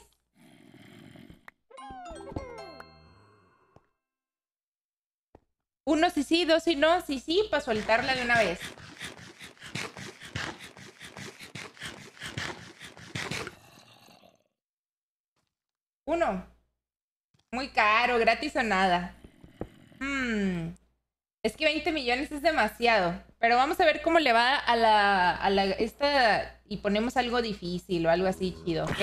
Uno sí sí, dos sí no, sí sí, para soltarla de una vez. Uno. Muy caro, gratis o nada. Hmm. Es que veinte millones es demasiado. Pero vamos a ver cómo le va a la, a la... Esta... Y ponemos algo difícil o algo así chido, ¿ok?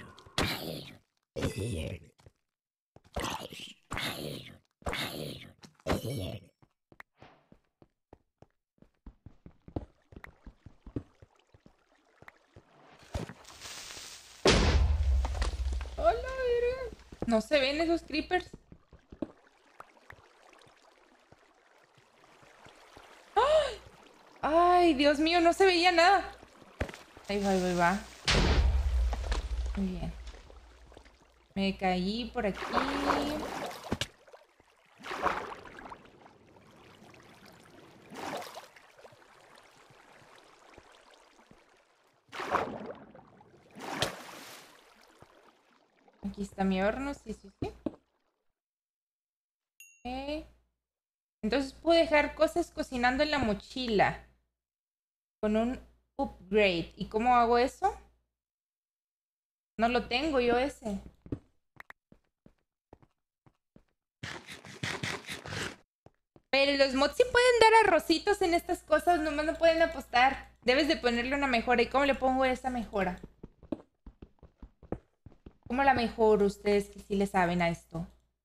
Hola, verga. No se ven esos creepers. ¡Ay! Ay, Dios mío, no se veía nada. Ahí va, ahí va, ahí va. Muy bien. Me caí por aquí. Aquí está mi horno, sí, sí, sí. Okay. Entonces puedo dejar cosas cocinando en la mochila. Con un upgrade. ¿Y cómo hago eso? No lo tengo yo ese. Pero los mods sí pueden dar arrocitos en estas cosas. Nomás no pueden apostar. Debes de ponerle una mejora. ¿Y cómo le pongo esa mejora? ¿Cómo la mejoro ustedes que sí le saben a esto?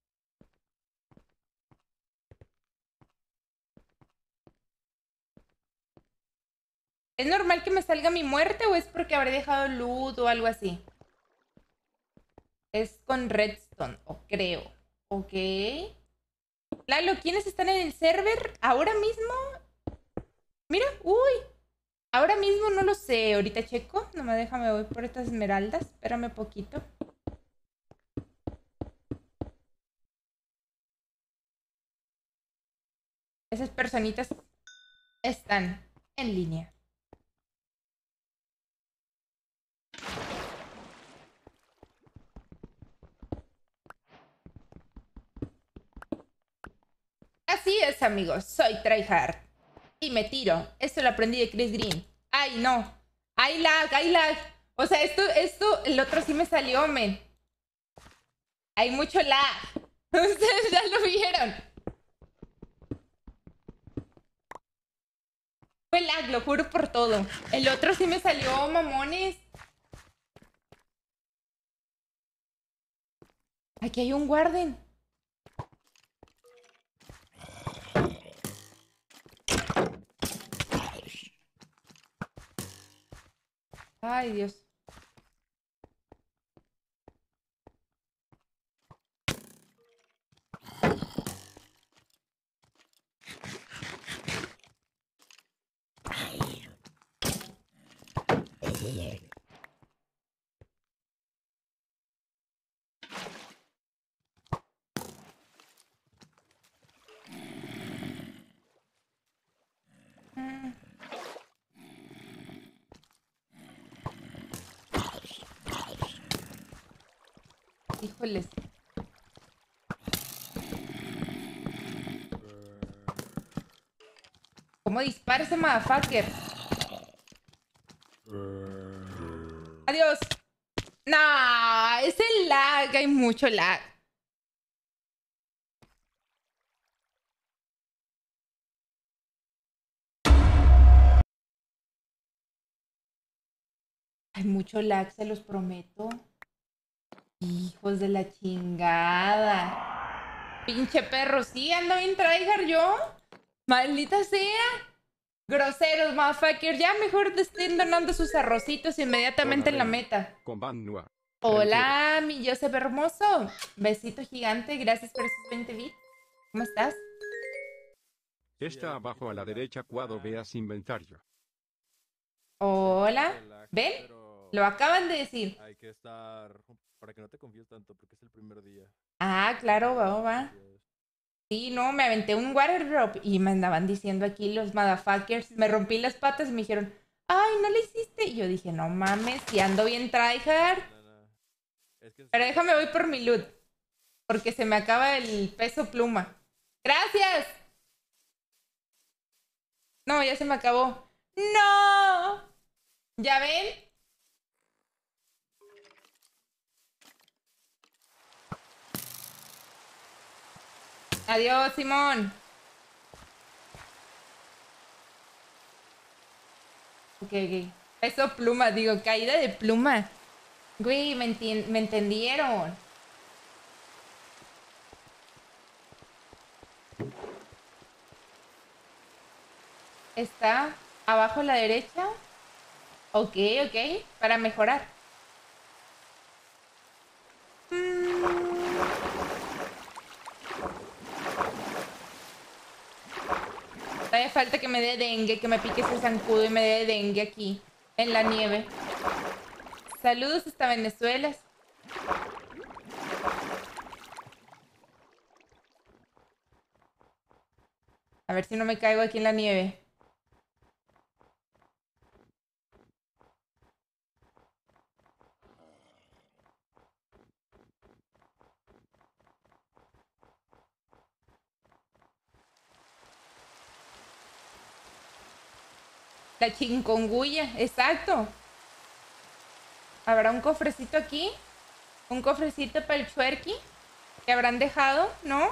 ¿Es normal que me salga mi muerte o es porque habré dejado loot o algo así? Es con redstone, o creo. Ok. Lalo, ¿quiénes están en el server? ¿Ahora mismo? Mira, uy. Ahora mismo no lo sé. Ahorita checo. Nomás déjame, voy por estas esmeraldas. Espérame poquito. Esas personitas están en línea. Así es, amigos. Soy tryhard. Y me tiro. Esto lo aprendí de Chris Green. ¡Ay, no! ¡Hay lag! ¡Hay lag! O sea, esto, esto, el otro sí me salió, men. Hay mucho lag. Ustedes ya lo vieron. Fue lag, lo juro por todo. El otro sí me salió, mamones. Aquí hay un guarden. Ay, Dios. Híjoles. ¿Cómo dispara ese motherfucker? Adiós. No, es el lag. Hay mucho lag. Hay mucho lag, se los prometo. Hijos de la chingada. Pinche perro, sí, ando bien tryhard yo. Maldita sea. Groseros, motherfucker. Ya mejor te estén donando sus arrocitos inmediatamente en la Hola, meta. Con Banua. Hola, mi Joseph hermoso. Besito gigante. Gracias por esos veinte bits. ¿Cómo estás? Está abajo a la derecha cuando veas inventario. Hola. ¿Ven? Pero Lo acaban de decir. hay que estar para que no te confíes tanto porque es el primer día. Ah, claro, va, va. Sí, no, me aventé un water drop y me andaban diciendo aquí los motherfuckers. Me rompí las patas y me dijeron, ay, no lo hiciste. Y yo dije, no mames, si ando bien tryhard. No, no. Es que Pero déjame voy por mi loot. Porque se me acaba el peso pluma. ¡Gracias! No, ya se me acabó. ¡No! ¿Ya ven? Adiós, Simón. Ok, ok. Peso pluma, digo, caída de pluma. Güey, me, enti- me entendieron. Está abajo a la derecha. Ok, ok. Para mejorar. Mm. Todavía falta que me dé dengue, que me pique ese zancudo y me dé dengue aquí, en la nieve. Saludos hasta Venezuela. A ver si no me caigo aquí en la nieve. La chingonguya, exacto. ¿Habrá un cofrecito aquí? ¿Un cofrecito para el chuerqui? ¿Que habrán dejado? ¿No?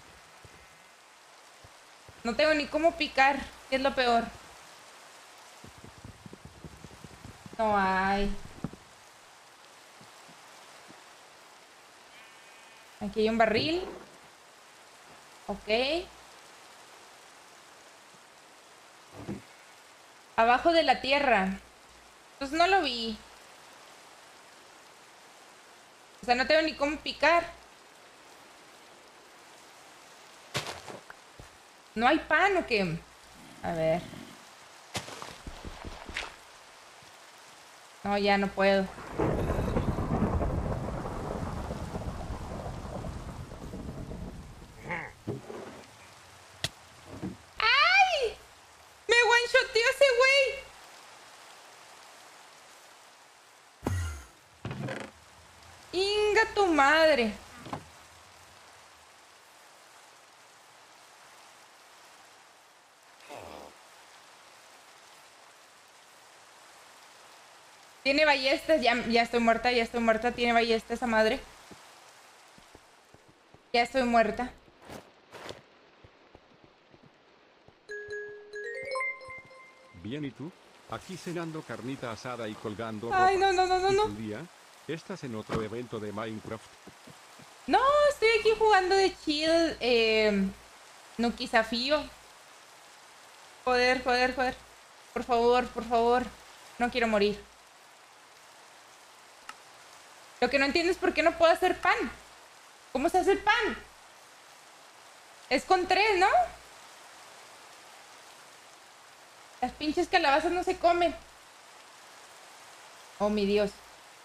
No tengo ni cómo picar, que es lo peor. No hay. Aquí hay un barril. Ok. Abajo de la tierra. Pues no lo vi. O sea, no tengo ni cómo picar. ¿No hay pan o qué? A ver. No, ya no puedo. ¡Ay! ¡Me one-shoteó ese güey! ¡Inga tu madre! Tiene ballestas, ya, ya estoy muerta, ya estoy muerta. Tiene ballestas esa madre. Ya estoy muerta. Bien, ¿y tú? Aquí cenando carnita asada y colgando Ay, ropa. no, no, no, no, ¿Y no. tu día? ¿Estás en otro evento de Minecraft? No, estoy aquí jugando de chill. Eh, Nuki Zafío. Joder, joder, joder. Por favor, por favor. No quiero morir. Lo que no entiendo es por qué no puedo hacer pan. ¿Cómo se hace el pan? Es con tres, ¿no? Las pinches calabazas no se comen. Oh, mi Dios.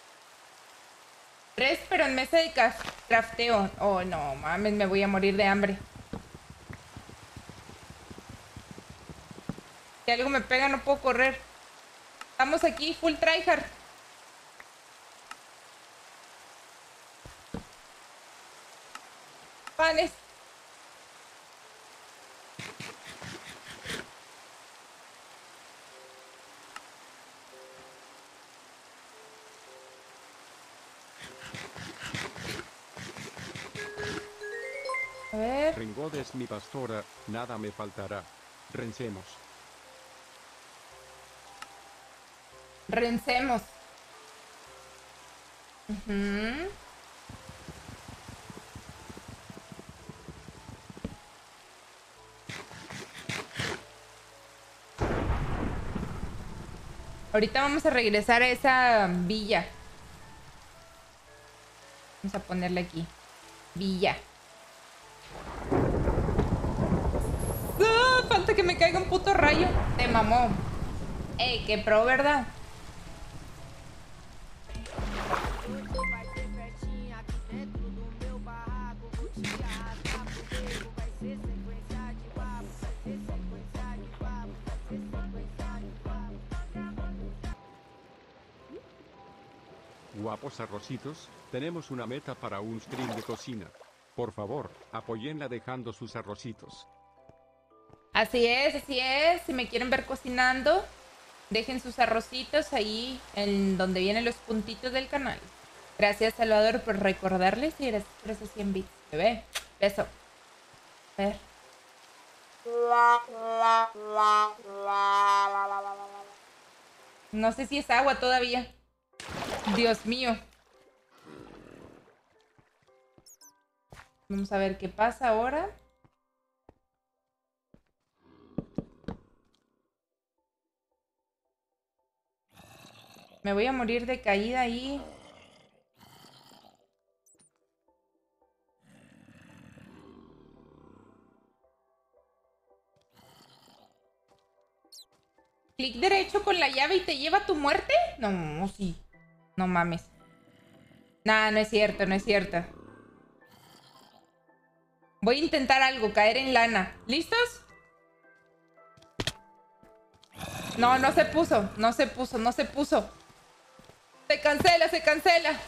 Tres, pero en mesa de caf- crafteo. Oh, no, mames, me voy a morir de hambre. Si algo me pega, no puedo correr. Estamos aquí, full tryhard. Panes. A ver. Ringod es mi pastora, nada me faltará. Rencemos. Rencemos. Ujú. Ahorita vamos a regresar a esa villa. Vamos a ponerle aquí. Villa. ¡Ah! Falta que me caiga un puto rayo. Te mamó. Ey, qué pro, ¿verdad? Guapos arrocitos, tenemos una meta para un stream de cocina. Por favor, apóyenla dejando sus arrocitos. Así es, así es. Si me quieren ver cocinando, dejen sus arrocitos ahí en donde vienen los puntitos del canal. Gracias, Salvador, por recordarles y gracias por esos cien bits. Bebé, beso. A ver. No sé si es agua todavía. Dios mío. Vamos a ver qué pasa ahora. Me voy a morir de caída ahí. Clic derecho con la llave y te lleva a tu muerte. No, no, sí. No mames. Nah, no es cierto, no es cierto. Voy a intentar algo, caer en lana. ¿Listos? No, no se puso, no se puso, no se puso. Se cancela, se cancela.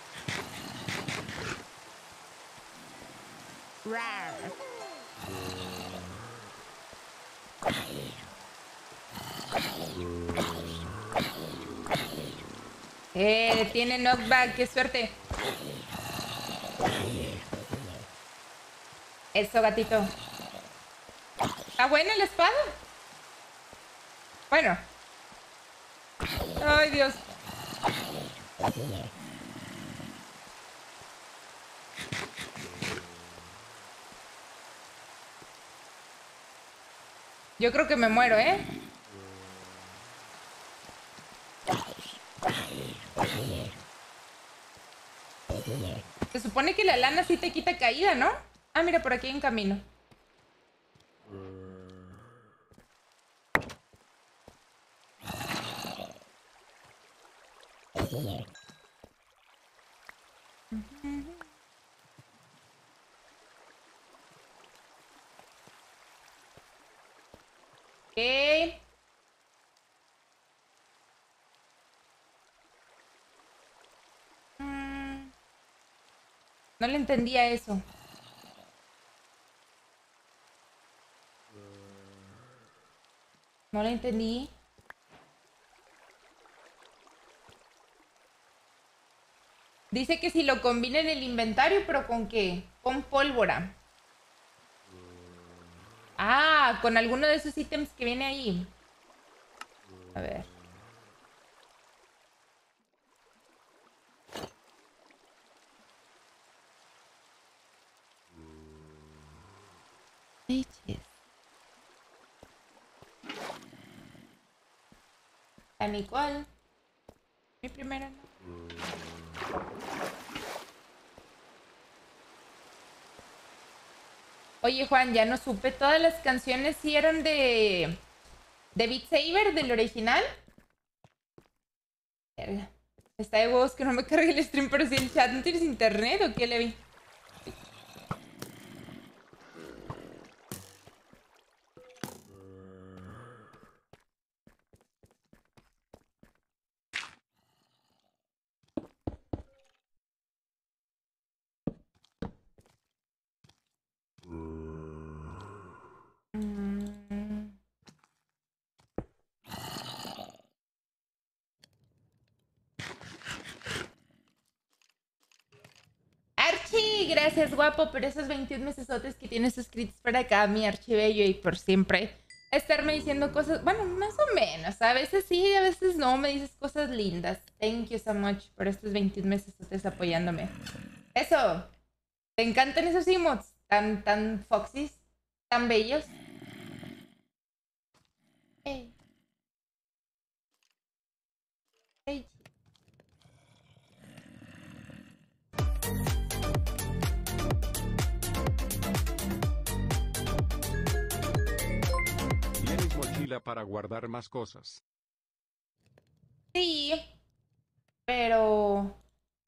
Eh, tiene knockback, qué suerte. Eso, gatito. ¿Está buena la espada? Bueno. Ay, Dios. Yo creo que me muero, ¿eh? Se supone que la lana sí te quita caída, ¿no? Ah, mira, por aquí hay un camino. Ok. Mm. No le entendía eso. No le entendí. Dice que si lo combina en el inventario, pero ¿con qué? Con pólvora. Ah, con alguno de esos ítems que viene ahí. A ver. Leches. A Nicole. Mi primera no. Oye, Juan, ya no supe. Todas las canciones sí eran de... ¿De Beat Saber, del original? Verga. Está de huevos que no me cargue el stream, pero si el chat no tienes internet o qué le vi. Archie, gracias guapo por esos veintiún mesesotes que tienes suscritos para acá, mi archibello, y por siempre estarme diciendo cosas, bueno, más o menos, a veces sí, a veces no, me dices cosas lindas. Thank you so much por estos veintiún mesesotes apoyándome. Eso, ¿te encantan esos emotes tan, tan foxys, tan bellos? Hey. Ay, Tienes mochila para guardar más cosas. sí, pero...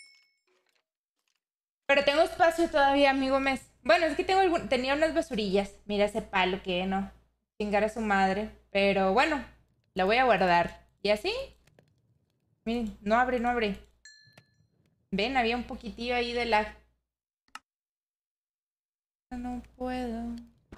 Pero tengo espacio todavía, amigo mes. Bueno, es que tengo algún... tenía unas basurillas. Mira ese palo que no. Chingar a su madre. Pero bueno, la voy a guardar. ¿Y así? Miren, no abre, no abre. Ven, había un poquitillo ahí de lag. No puedo.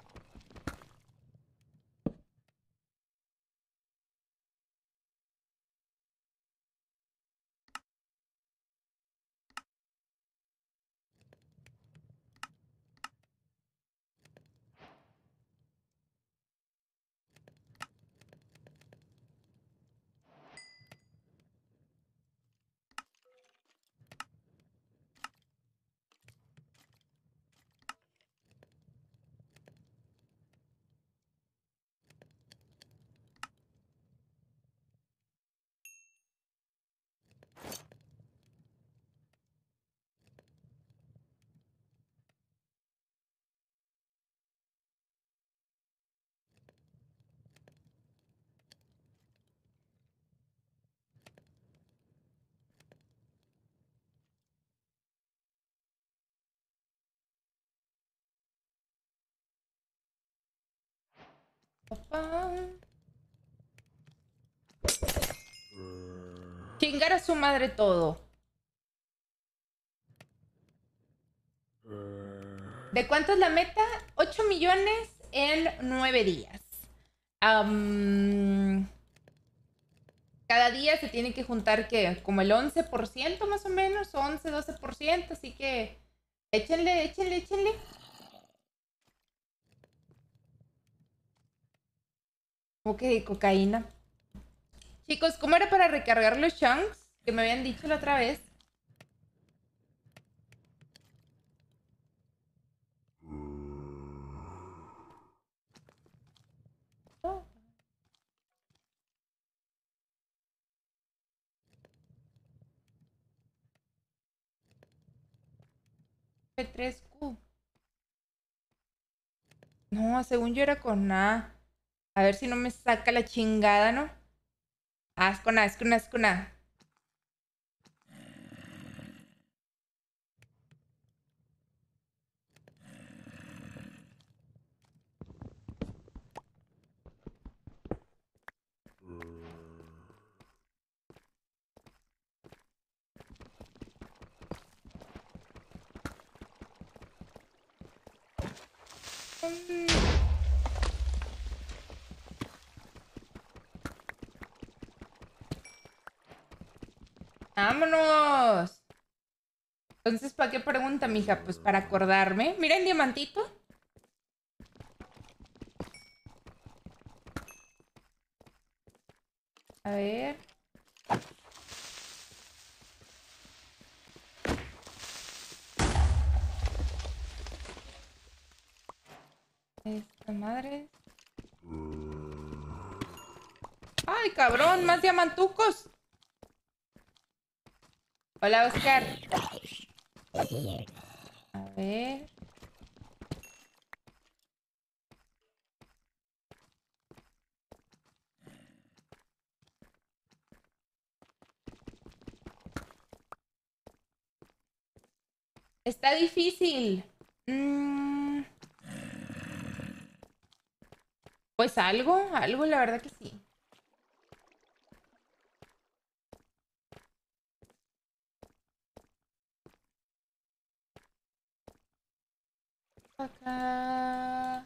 Papá. Chingar a su madre todo. ¿De cuánto es la meta? ocho millones en nueve días. Am, cada día se tiene que juntar que como el once por ciento más o menos, once, doce por ciento, así que échenle, échenle, échenle. Ok, cocaína. Chicos, ¿cómo era para recargar los chunks? Que me habían dicho la otra vez. Oh. P tres Q. No, según yo era con A. A ver si no me saca la chingada, ¿no? Ah, es con A, es con A, es con A. Mm. ¡Vámonos! Entonces, ¿para qué pregunta, mija? Pues para acordarme. Mira el diamantito. A ver. Esta madre. ¡Ay, cabrón! ¡Más diamantucos! Hola, Oscar. A ver. Está difícil. Mm. Pues algo, algo, la verdad que sí. Acá.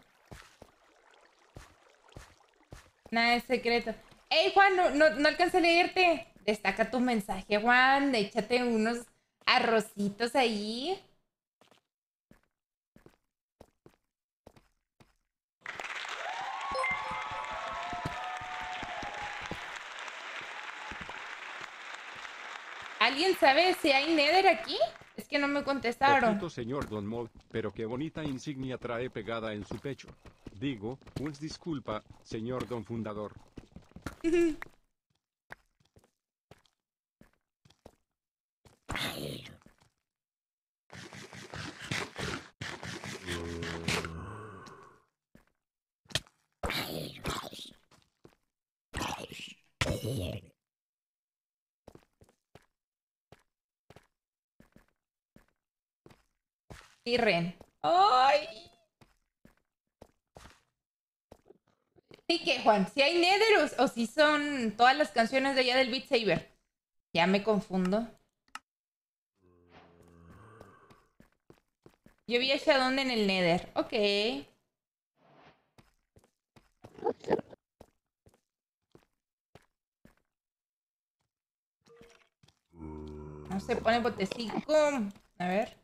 Nada es secreto. ¡Ey, Juan! No, no, no alcancé a leerte. Destaca tu mensaje, Juan. Échate unos arrocitos ahí. ¿Alguien sabe si hay Nether aquí? Es que no me contestaron. Ojito, señor Don Mod, pero qué bonita insignia trae pegada en su pecho. Digo, pues disculpa, señor Don Fundador. Y Ren. ¡Ay! ¿Y qué, Juan? ¿Si hay Nether o, o si son todas las canciones de allá del Beat Saber? Ya me confundo. Yo vi a Shadon en el Nether. Ok. No se pone botecico. A ver.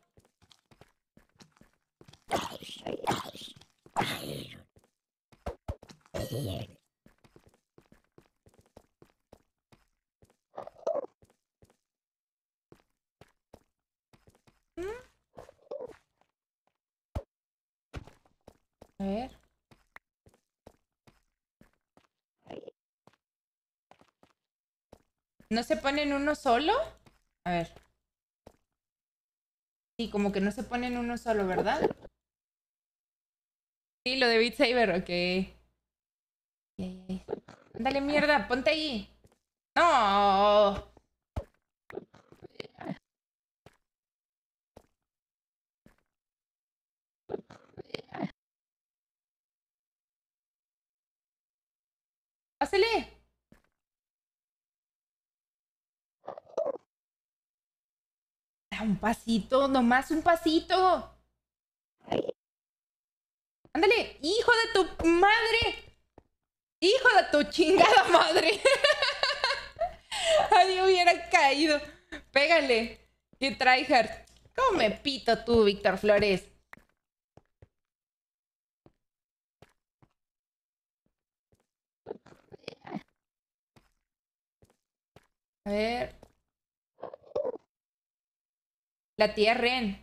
A ver. ¿No se pone en uno solo? A ver. Sí, como que no se pone en uno solo, ¿verdad? Sí, lo de Beat Saber, ok. Ay, ay. Ándale, mierda, ponte ahí. ¡No! ¡Pásale! Da un pasito, nomás un pasito. Ándale, hijo de tu madre. Hijo de tu chingada madre. Ay, hubiera caído. Pégale. Que tryhard. Come pito tú, Víctor Flores. A ver. La tía Ren.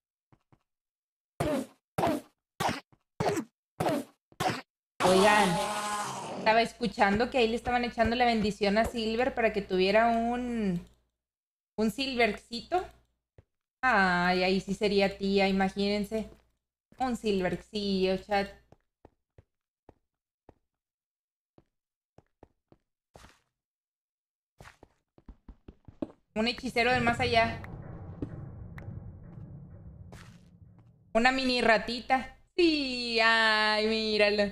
Oigan, estaba escuchando que ahí le estaban echando la bendición a Silver para que tuviera un... un silvercito. Ay, ahí sí sería tía, imagínense. Un silvercillo, chat. Un hechicero del más allá. Una mini ratita. Sí, ay, míralo.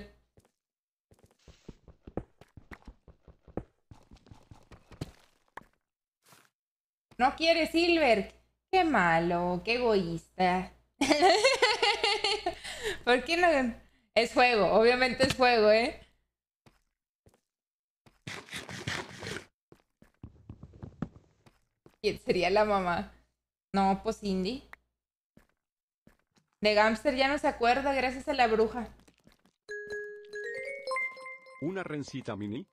No quiere Silver. Qué malo, qué egoísta. ¿Por qué no? Es juego, obviamente es juego, ¿eh? ¿Quién sería la mamá? No, pues Cindy. De Gamster ya no se acuerda gracias a la bruja. Una rencita mini.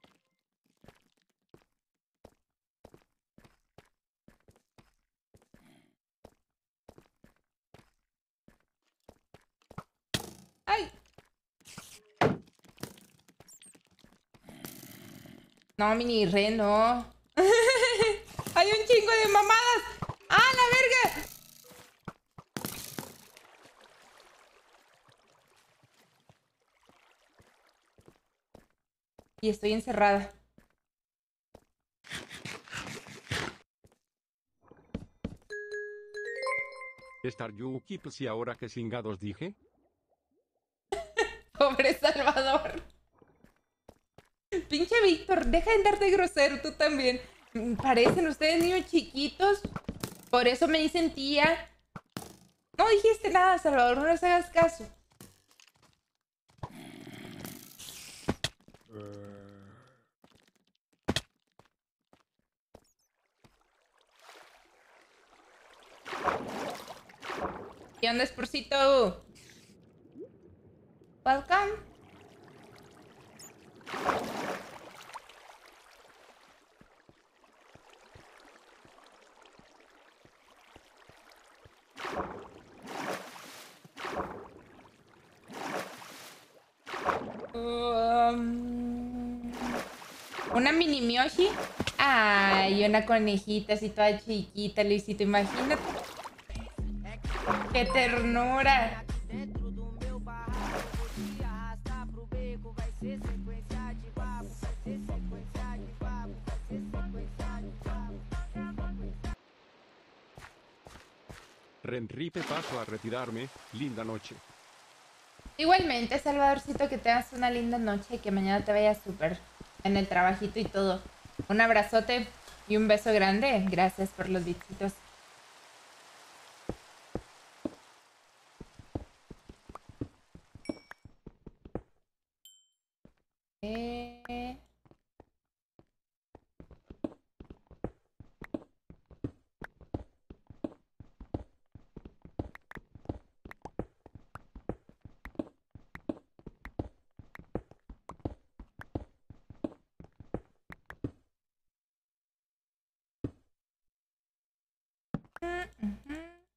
¡Ay! No, mini re, no. Hay un chingo de mamadas. ¡Ah, la verga! Y estoy encerrada. Estar Yuki, pues y ahora que cingados dije. Pobre Salvador. Pinche Víctor, deja de andarte grosero tú también. Parecen ustedes niños chiquitos. Por eso me dicen tía. No dijiste nada, Salvador, no les hagas caso. ¿Qué onda, Sporcito? Welcome. Um, una mini Miyoshi. Ay, una conejita así toda chiquita, Luisito, imagínate. ¡Qué ternura! Renripe, paso a retirarme. Linda noche. Igualmente, Salvadorcito, que tengas una linda noche y que mañana te vaya súper en el trabajito y todo. Un abrazote y un beso grande. Gracias por los bichitos. Eh... Ujú.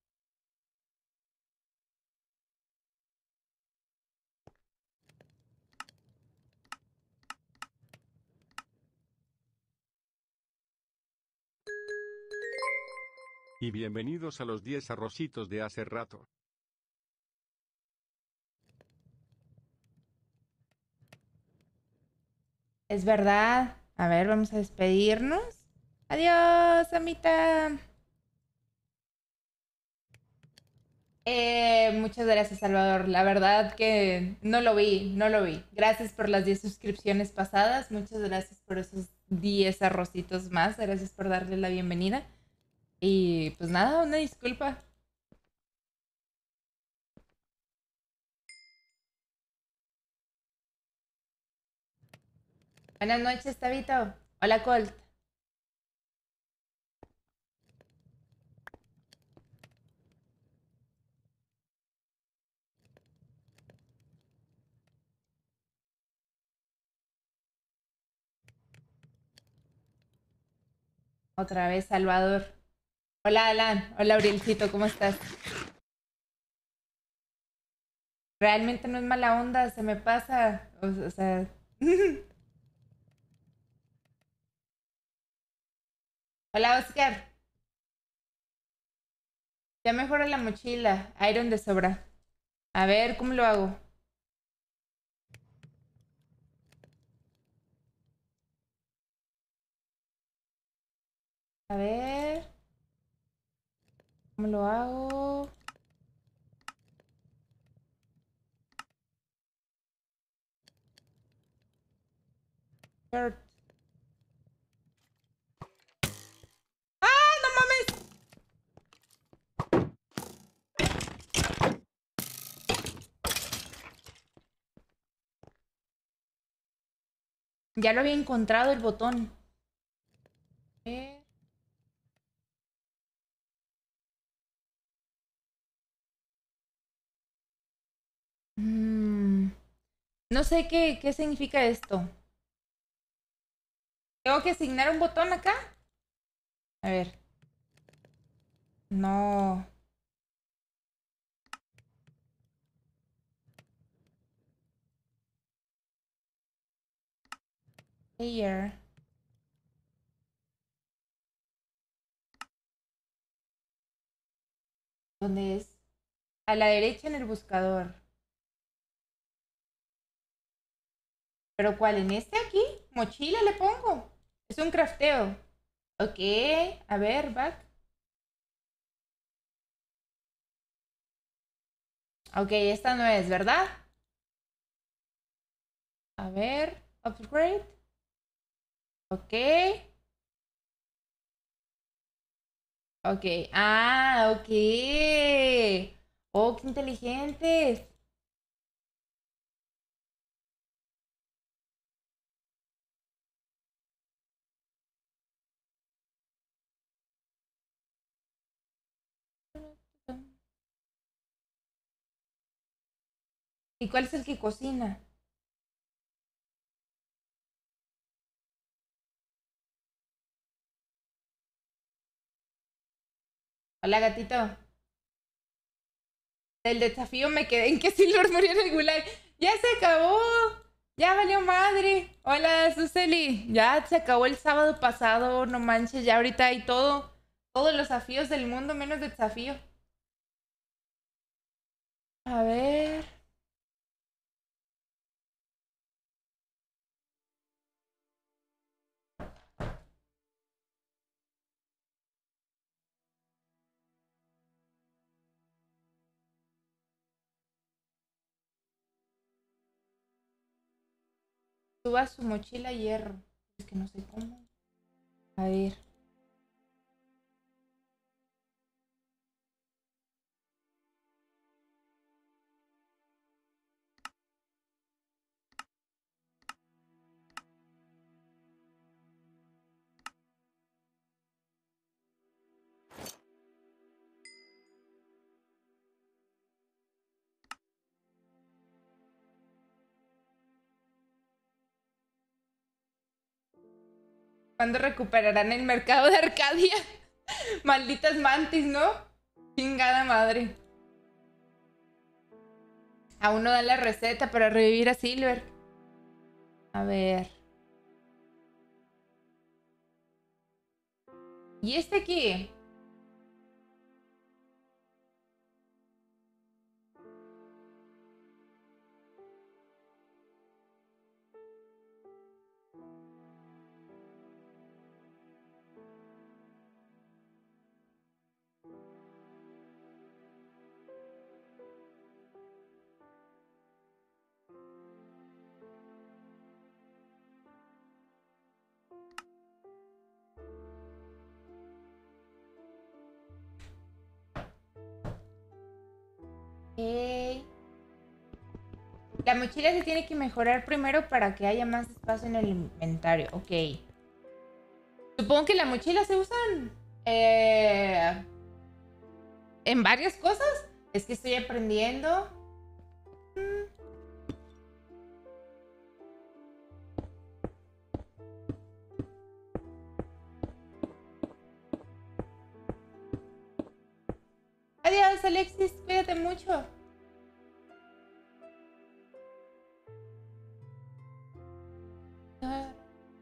Y bienvenidos a los diez arrocitos de hace rato. Es verdad. A ver, vamos a despedirnos. Adiós, amita. Eh, muchas gracias, Salvador. La verdad que no lo vi, no lo vi. Gracias por las diez suscripciones pasadas. Muchas gracias por esos diez arrocitos más. Gracias por darle la bienvenida. Y pues nada, una disculpa. Buenas noches, Tabito. Hola, Colt. Otra vez, Salvador. Hola, Alan. Hola, Aurielcito. ¿Cómo estás? Realmente no es mala onda, se me pasa. O, o sea... Hola, Oscar. Ya mejoró la mochila. Iron de sobra. A ver, ¿cómo lo hago? A ver. ¿Cómo lo hago? Shirt. ¡Ah, no mames! Ya lo había encontrado el botón. A ver. Mm, no sé qué, qué significa esto. ¿Tengo que asignar un botón acá? A ver. No. Player. ¿Dónde es? A la derecha en el buscador. ¿Pero cuál? ¿En este aquí? Mochila le pongo. Es un crafteo. Ok. A ver, back. Ok, esta no es, ¿verdad? A ver. Upgrade. Ok. Ok. Ah, ok. Oh, qué inteligentes. ¿Y cuál es el que cocina? Hola, gatito. Del desafío me quedé en que Silver murió en el gulag. ¡Ya se acabó! ¡Ya valió madre! Hola, Suseli. Ya se acabó el sábado pasado, no manches. Ya ahorita hay todo. Todos los desafíos del mundo, menos desafío. A ver. suba su mochila hierro. Es que no sé cómo. A ver. ¿Cuándo recuperarán el mercado de Arcadia? Malditas mantis, ¿no? Chingada madre. Aún no da la receta para revivir a Silver. A ver. ¿Y este aquí? Okay. La mochila se tiene que mejorar primero para que haya más espacio en el inventario. Ok. Supongo que la mochila se usan eh, en varias cosas. Es que estoy aprendiendo. Mm. Adiós, Alexis. Cuídate mucho. Ah.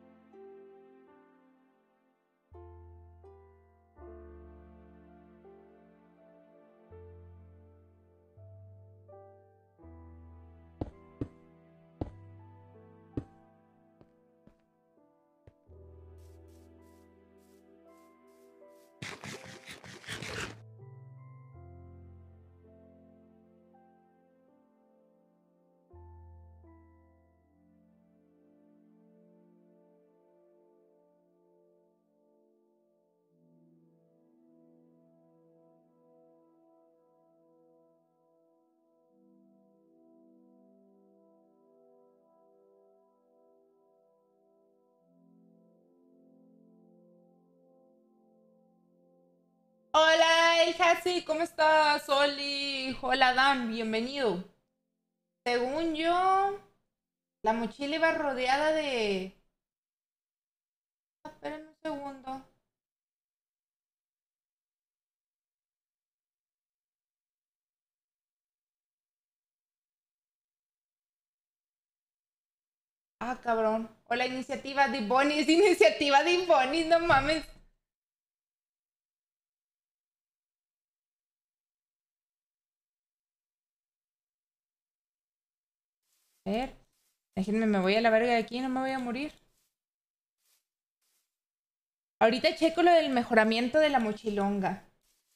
Hola, el Hasi, ¿cómo estás? Oli, hola Dan, bienvenido. Según yo, la mochila iba rodeada de... Ah, esperen un segundo. Ah, cabrón. Hola, iniciativa de Bonis, iniciativa de Bonis, no mames. A ver, déjenme, me voy a la verga de aquí, no me voy a morir. Ahorita checo lo del mejoramiento de la mochilonga.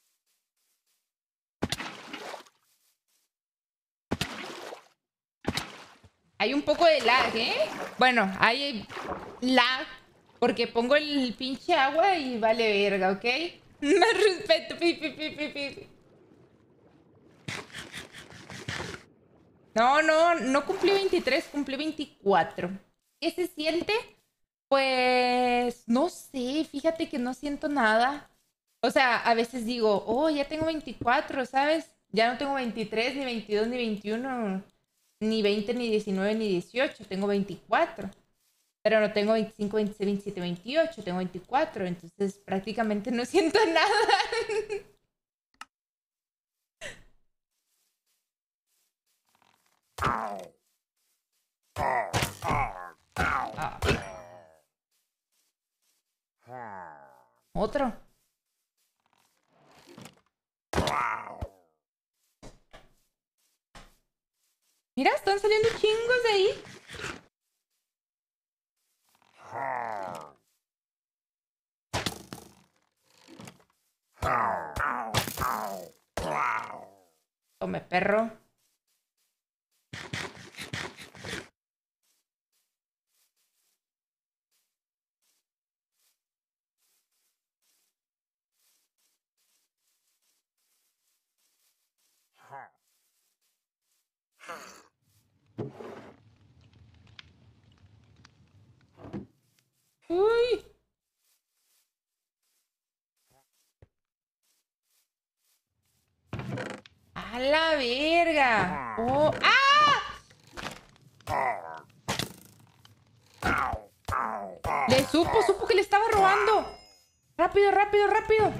Hay un poco de lag, ¿eh? Bueno, hay lag porque pongo el pinche agua y vale verga, ¿ok? Más respeto, pi, pi, pi, pi, pi. No, no, no cumplí veintitrés, cumplí veinticuatro. ¿Qué se siente? Pues no sé, fíjate que no siento nada. O sea, a veces digo, oh, ya tengo veinticuatro, ¿sabes? Ya no tengo veintitrés, ni veintidós, ni veintiuno, ni veinte, ni diecinueve, ni dieciocho. Tengo veinticuatro. Pero no tengo veinticinco, veintiséis, veintisiete, veintiocho. Tengo veinticuatro. Entonces prácticamente no siento nada. Ah. Otro. Mira, están saliendo chingos de ahí. Tome, perro. ¡A la verga! ¡Oh! ¡Ah! Le supo, supo que le estaba robando. Rápido, rápido, rápido.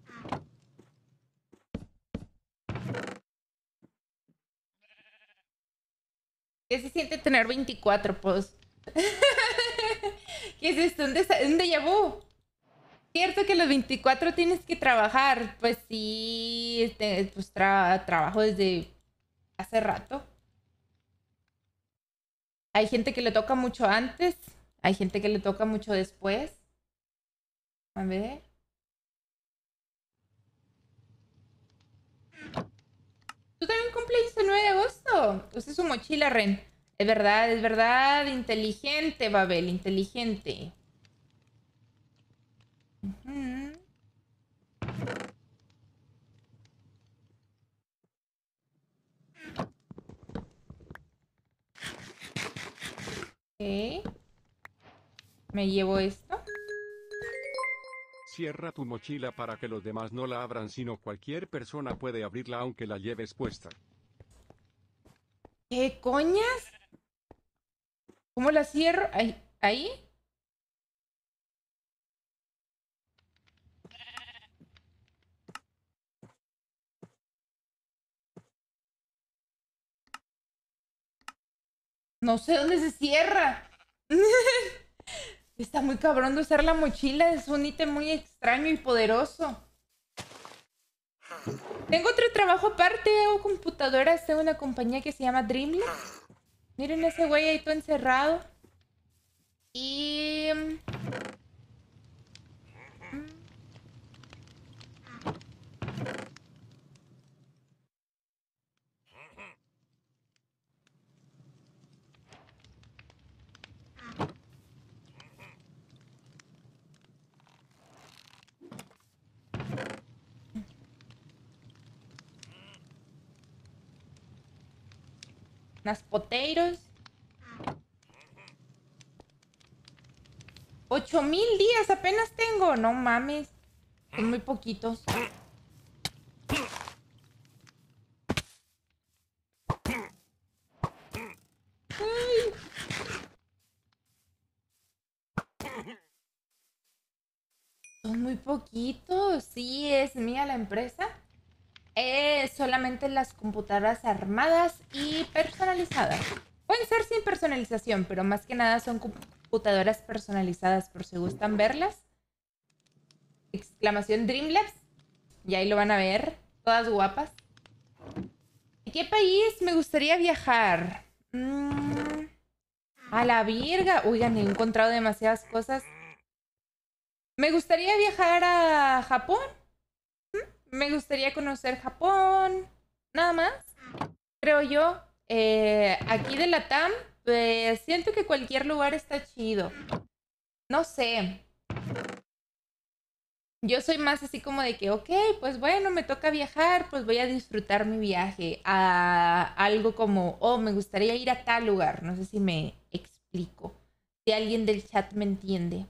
¿Qué se siente tener veinticuatro, pues? ¿Qué es esto? ¿Un, desa- un déjà vu? ¿Cierto que a los veinticuatro tienes que trabajar? Pues sí, este, pues tra- trabajo desde hace rato. Hay gente que le toca mucho antes, hay gente que le toca mucho después. A ver. Tú también cumples el nueve de agosto. Usted su mochila, Ren. Es verdad, es verdad. Inteligente, Babel, inteligente. Ujú. Ok. Me llevo esto. Cierra tu mochila para que los demás no la abran, sino cualquier persona puede abrirla aunque la lleves puesta. ¿Qué coñas? ¿Cómo la cierro? Ahí. ¿Ahí? No sé dónde se cierra. Está muy cabrón de usar la mochila. Es un ítem muy extraño y poderoso. Tengo otro trabajo aparte. Hago computadoras. Tengo una compañía que se llama Dreamlabs. Miren ese güey ahí todo encerrado. Y... unas potatoes. Ocho mil días apenas tengo. No mames. Son muy poquitos. Ay. Son muy poquitos. Sí, es mía la empresa. Es solamente las computadoras armadas y personalizadas. Pueden ser sin personalización, pero más que nada son computadoras personalizadas por si gustan verlas. Exclamación Dreamlabs. Y ahí lo van a ver. Todas guapas. ¿En qué país me gustaría viajar? Mm, a la virga. Oigan, he encontrado demasiadas cosas. Me gustaría viajar a Japón. Me gustaría conocer Japón. Nada más. Creo yo. Eh, aquí de Latam, pues siento que cualquier lugar está chido. No sé. Yo soy más así como de que, ok, pues bueno, me toca viajar, pues voy a disfrutar mi viaje. A algo como, oh, me gustaría ir a tal lugar. No sé si me explico. Si alguien del chat me entiende.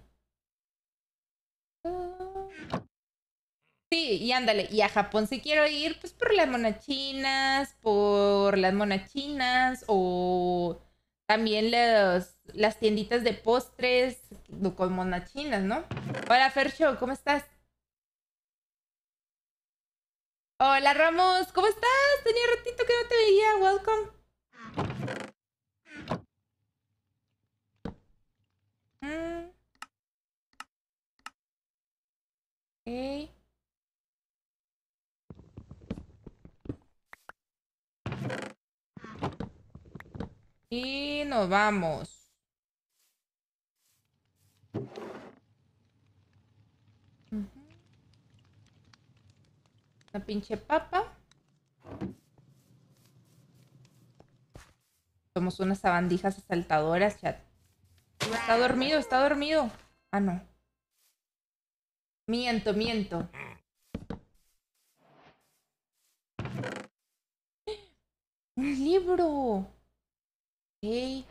Sí, y ándale, y a Japón si quiero ir, pues por las monachinas, por las monachinas o también los, las tienditas de postres con monachinas, ¿no? Hola Fercho, ¿cómo estás? Hola Ramos, ¿cómo estás? Tenía ratito que no te veía, welcome. Mm. Ok. Y nos vamos. Ujú. Una pinche papa. Somos unas sabandijas asaltadoras, chat. Está dormido, está dormido. Ah, no. Miento, miento. Un libro. Ok.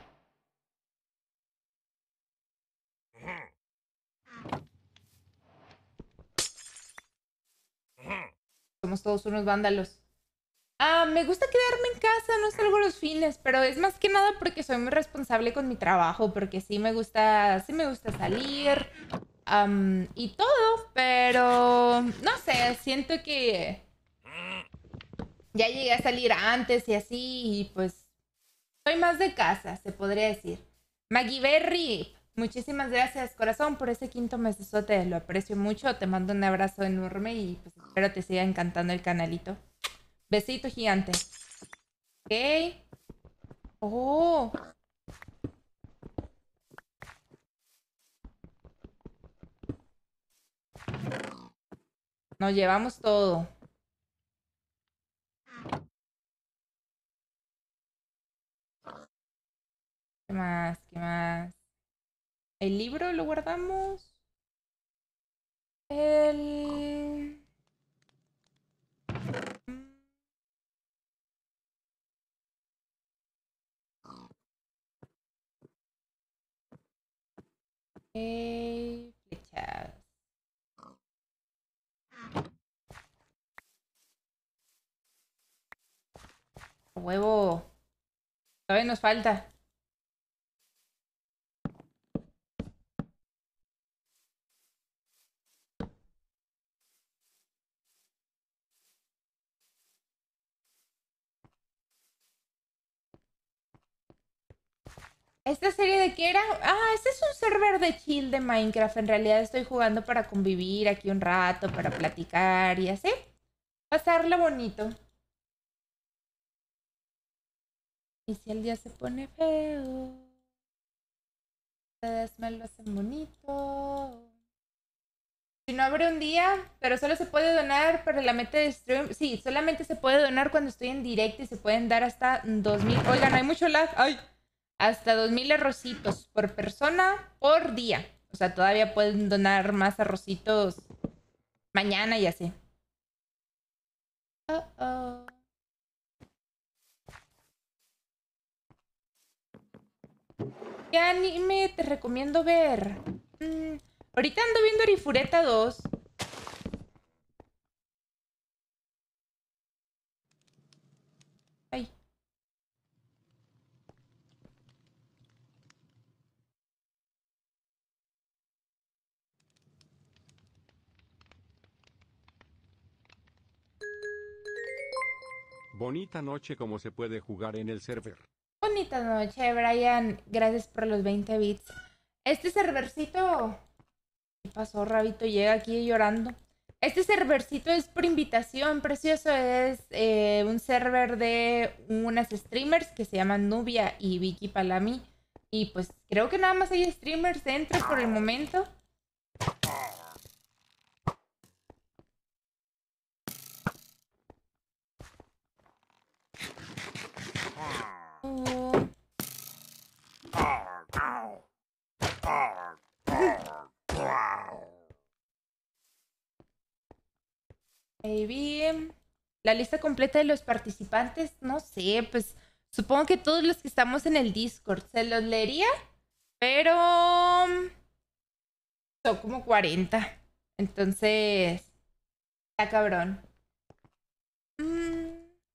Somos todos unos vándalos. Ah, me gusta quedarme en casa, no salgo los fines, pero es más que nada porque soy muy responsable con mi trabajo, porque sí me gusta, sí me gusta salir um, y todo, pero no sé, siento que ya llegué a salir antes y así, y pues soy más de casa, se podría decir. Maggie Berry, muchísimas gracias, corazón, por ese quinto mesesote, lo aprecio mucho, te mando un abrazo enorme y pues espero te siga encantando el canalito. Besito gigante. Ok. Oh. Nos llevamos todo. ¿Qué más? ¿Qué más? El libro lo guardamos. El... Okay. Flechas. Huevo. Todavía nos falta. ¿Esta serie de qué era? Ah, este es un server de chill de Minecraft. En realidad estoy jugando para convivir aquí un rato, para platicar y así. Pasarla bonito. Y si el día se pone feo, ustedes me lo hacen bonito. Si no abre un día, pero solo se puede donar para la meta de stream. Sí, solamente se puede donar cuando estoy en directo y se pueden dar hasta dos mil. Oigan, hay mucho lag. ¡Ay! Hasta dos mil arrocitos por persona por día. O sea, todavía pueden donar más arrocitos mañana y así. Uh -oh. ¿Qué anime te recomiendo ver? Mm, ahorita ando viendo Arifureta dos. Ay. Bonita noche como se puede jugar en el server. Bonita noche, Brian. Gracias por los veinte bits. Este servercito... ¿Qué pasó, Rabito? Llega aquí llorando. Este servercito es por invitación, precioso. Es eh, un server de unas streamers que se llaman Nubia y Vicky Palami. Y pues creo que nada más hay streamers dentro por el momento. Oh. Baby. La lista completa de los participantes, no sé, pues supongo que todos los que estamos en el Discord se los leería, pero son como cuarenta. Entonces, está cabrón. Mm.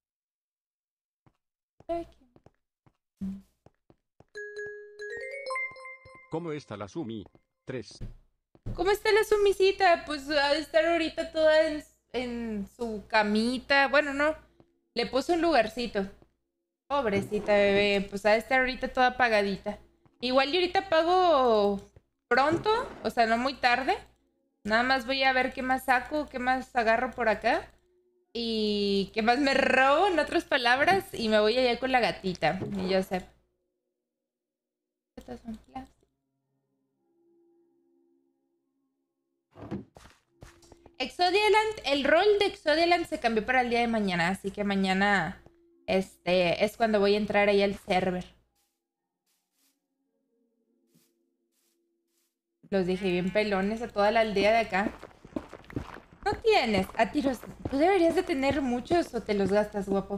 ¿Cómo está la Sumi? tres. ¿Cómo está la sumisita? Pues ha de estar ahorita toda en, en su camita. Bueno, no. Le puse un lugarcito. Pobrecita bebé. Pues ha de estar ahorita toda apagadita. Igual y ahorita pago pronto. O sea, no muy tarde. Nada más voy a ver qué más saco, qué más agarro por acá. Y qué más me robo, en otras palabras. Y me voy allá con la gatita. Y yo sé. Estas son plásticas. Exodialand, el rol de Exodialand se cambió para el día de mañana, así que mañana este, es cuando voy a entrar ahí al server. Los dejé bien pelones a toda la aldea de acá. No tienes, a tiros. Tú deberías de tener muchos o te los gastas, guapo.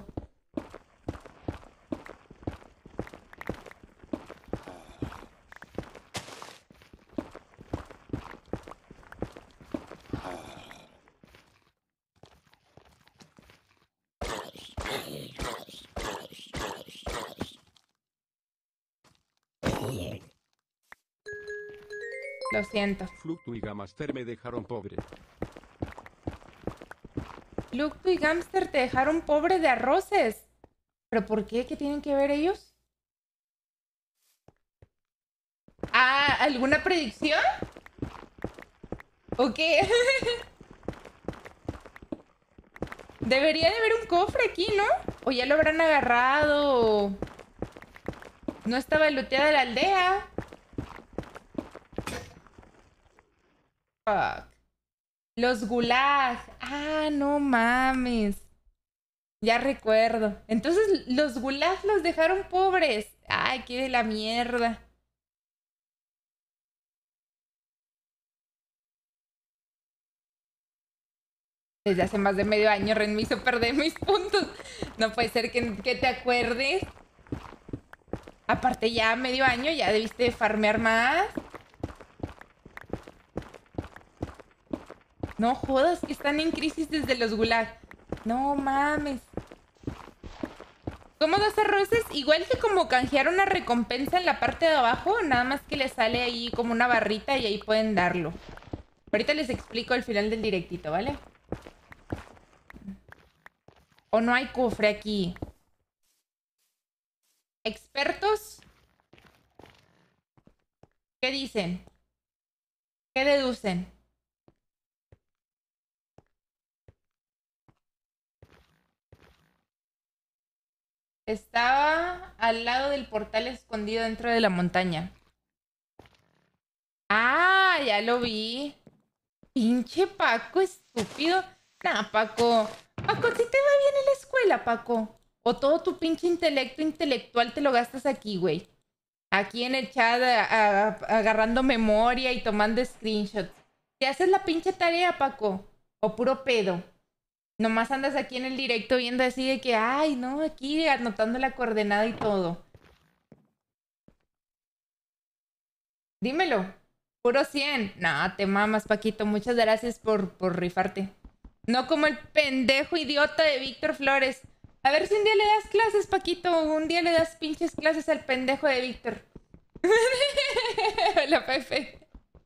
Lo siento. Fluctu y Gamaster me dejaron pobre. Fluctu y Gamster te dejaron pobre de arroces. ¿Pero por qué? ¿Qué tienen que ver ellos? Ah, ¿alguna predicción? ¿O qué? Debería de haber un cofre aquí, ¿no? O ya lo habrán agarrado. O... no estaba looteada la aldea. Fuck. Los gulag. Ah, no mames. Ya recuerdo. Entonces los gulag los dejaron pobres. Ay, qué de la mierda. Desde hace más de medio año Ren me hizo perder mis puntos. No puede ser que, que te acuerdes. Aparte ya medio año ya debiste farmear más. No jodas que están en crisis desde los gulag. No mames. Como dos arroces, igual que como canjear una recompensa en la parte de abajo, nada más que les sale ahí como una barrita y ahí pueden darlo. Ahorita les explico al final del directito, ¿vale? ¿O no hay cofre aquí? ¿Expertos? ¿Qué dicen? ¿Qué deducen? Estaba al lado del portal escondido dentro de la montaña. Ah, ya lo vi. Pinche Paco, estúpido. Nah, Paco. Paco, si te va bien en la escuela, Paco. O todo tu pinche intelecto intelectual te lo gastas aquí, güey. Aquí en el chat a, a, agarrando memoria y tomando screenshots. ¿Te haces la pinche tarea, Paco? O puro pedo. Nomás andas aquí en el directo viendo así de que, ay, no, aquí anotando la coordenada y todo. Dímelo. Puro cien. No, te mamas, Paquito. Muchas gracias por, por rifarte. No como el pendejo idiota de Víctor Flores. A ver si un día le das clases, Paquito. Un día le das pinches clases al pendejo de Víctor. Hola, Pepe.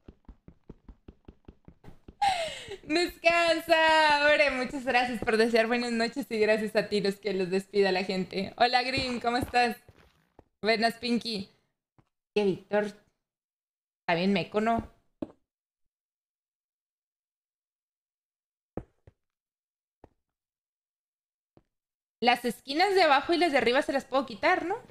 Descansa, Ore. Muchas gracias por desear buenas noches y gracias a ti los que los despida la gente. Hola, Green, ¿cómo estás? Buenas, Pinky. ¿Qué, Víctor? ¿Está bien meco, no? Las esquinas de abajo y las de arriba se las puedo quitar, ¿no?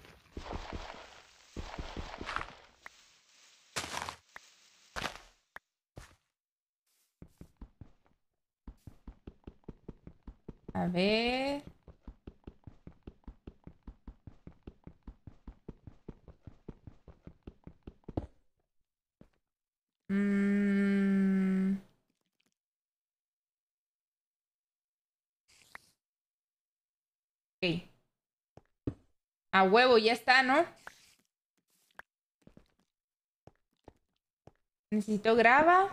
A ver... Mm... Ok. A huevo, ya está, ¿no? Necesito grava.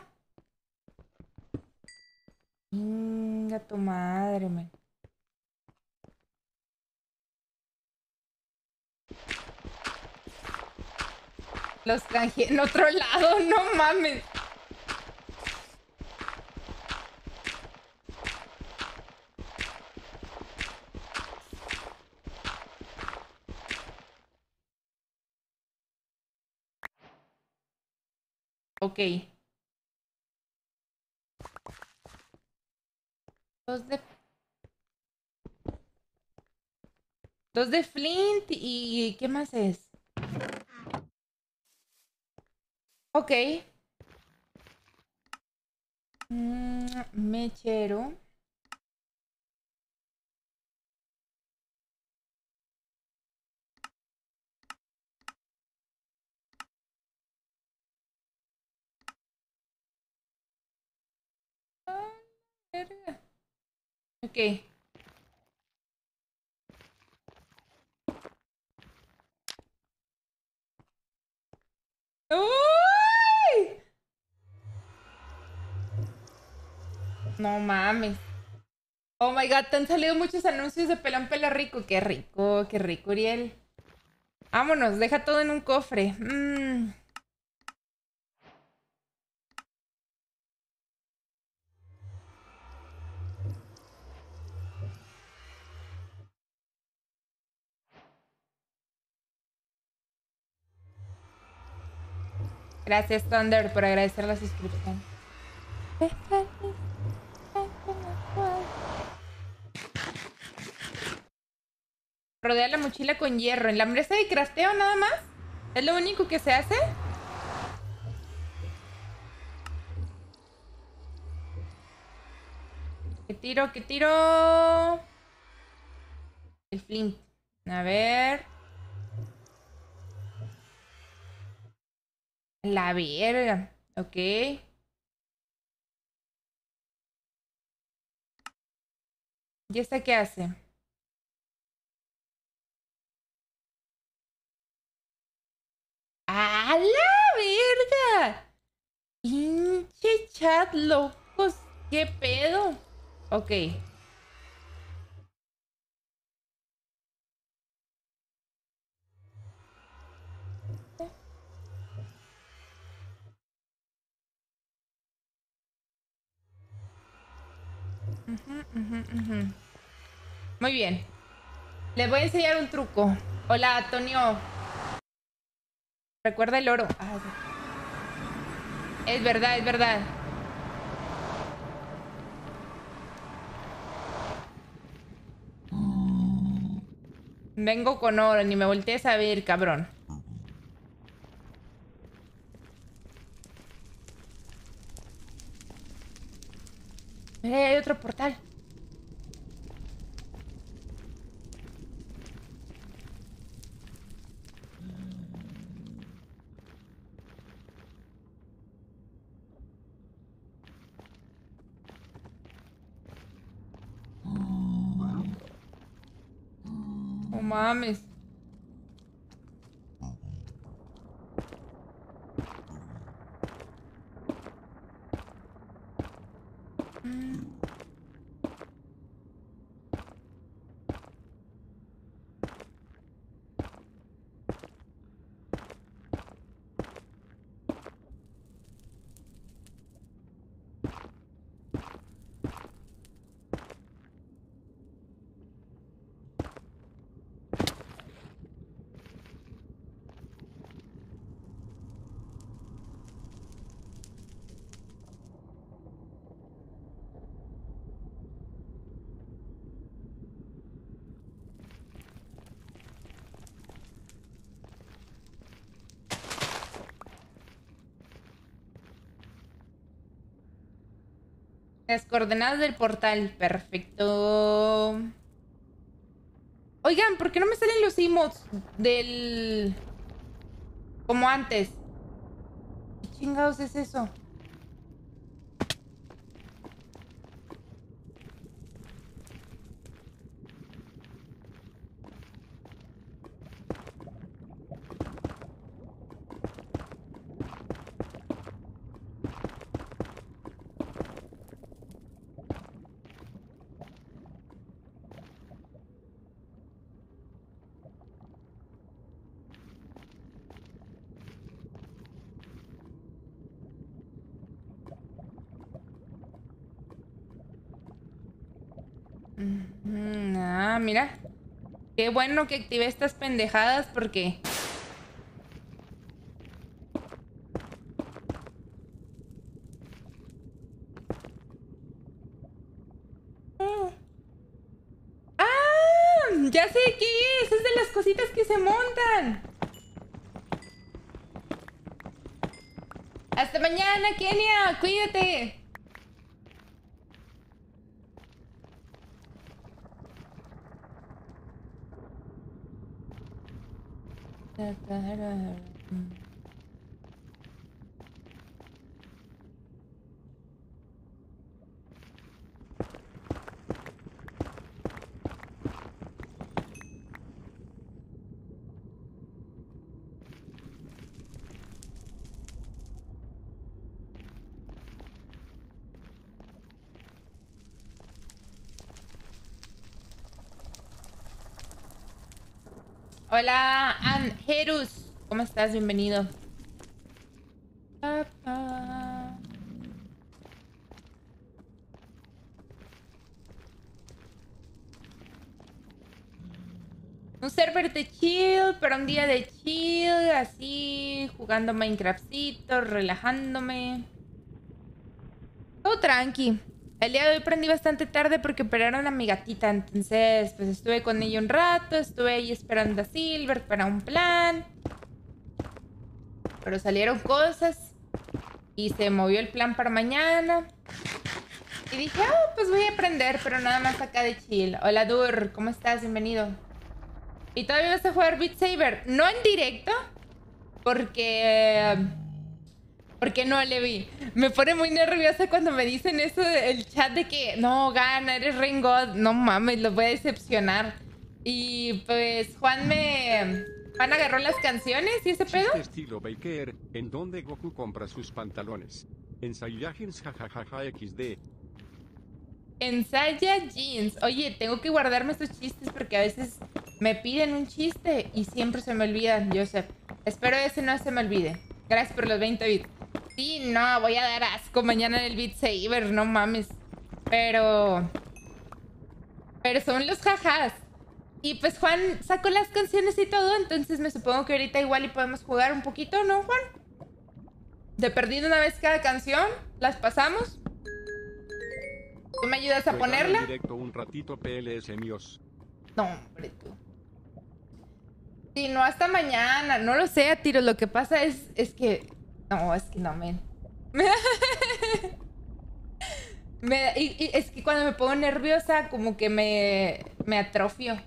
Venga, tu madre, man. Los canjeé en otro lado, no mames. Ok. Dos de... Dos de Flint y... ¿qué más es? Ok. Mm, mechero. Ah, verga. Ok. ¡Uy! No mames. Oh my god, te han salido muchos anuncios de pelón pelo rico. Qué rico, qué rico, Uriel. Vámonos, deja todo en un cofre. Mm. Gracias, Thunder, por agradecer la suscripción. Rodea la mochila con hierro. ¿En la mesa de crafteo nada más? ¿Es lo único que se hace? ¿Qué tiro? ¿Qué tiro? El flint. A ver. La verga. Ok. ¿Y esta qué hace? ¡A la verga! Pinche chat, locos. ¿Qué pedo? Ok. Ujú, ujú, ujú. Muy bien. Les voy a enseñar un truco. Hola, Antonio. Recuerda el oro. Ah, sí. Es verdad, es verdad. Vengo con oro, ni me voltees a ver, cabrón. Mira, hay otro portal. No mames. Las coordenadas del portal. Perfecto. Oigan, ¿por qué no me salen los emotes del... como antes? ¿Qué chingados es eso? Mm, ah, mira. Qué bueno que activé estas pendejadas porque... ¡Ah! Ya sé qué es. Es de las cositas que se montan. Hasta mañana, Kenia. Cuídate. Hola, Angerus. ¿Cómo estás? Bienvenido. Papá. Un server de chill, para un día de chill, así bañándome, jugando Minecraftcito, relajándome. Todo tranqui. El día de hoy prendí bastante tarde porque operaron a mi gatita. Entonces, pues estuve con ella un rato. Estuve ahí esperando a Silver para un plan. Pero salieron cosas. Y se movió el plan para mañana. Y dije, ah, pues voy a aprender, pero nada más acá de chill. Hola, Dur, ¿cómo estás? Bienvenido. ¿Y todavía vas a jugar Beat Saber? No en directo, porque... Porque no le vi. Me pone muy nerviosa cuando me dicen eso del chat de que no, gana, eres Rain God. No mames, los voy a decepcionar. Y pues Juan me... Juan agarró las canciones y ese pedo. Chiste estilo Baker, en donde Goku compra sus pantalones. En Saiyajins jajajaja equis de. En Saya Jeans. Oye, tengo que guardarme estos chistes porque a veces me piden un chiste y siempre se me olvidan, Joseph. Espero ese no se me olvide. Gracias por los veinte bits. Sí, no, voy a dar asco mañana en el Beat Saber, no mames. Pero... Pero son los jajas. Y pues Juan sacó las canciones y todo, entonces me supongo que ahorita igual y podemos jugar un poquito, ¿no, Juan? De perdido una vez cada canción, las pasamos. ¿Tú me ayudas a Regala ponerla? en directo un ratito P L S míos. No, hombre, tú. Sí, no, hasta mañana. No lo sé, a tiro. Lo que pasa es, es que... No, es que no, men. me, y, y es que cuando me pongo nerviosa, como que me, me atrofio.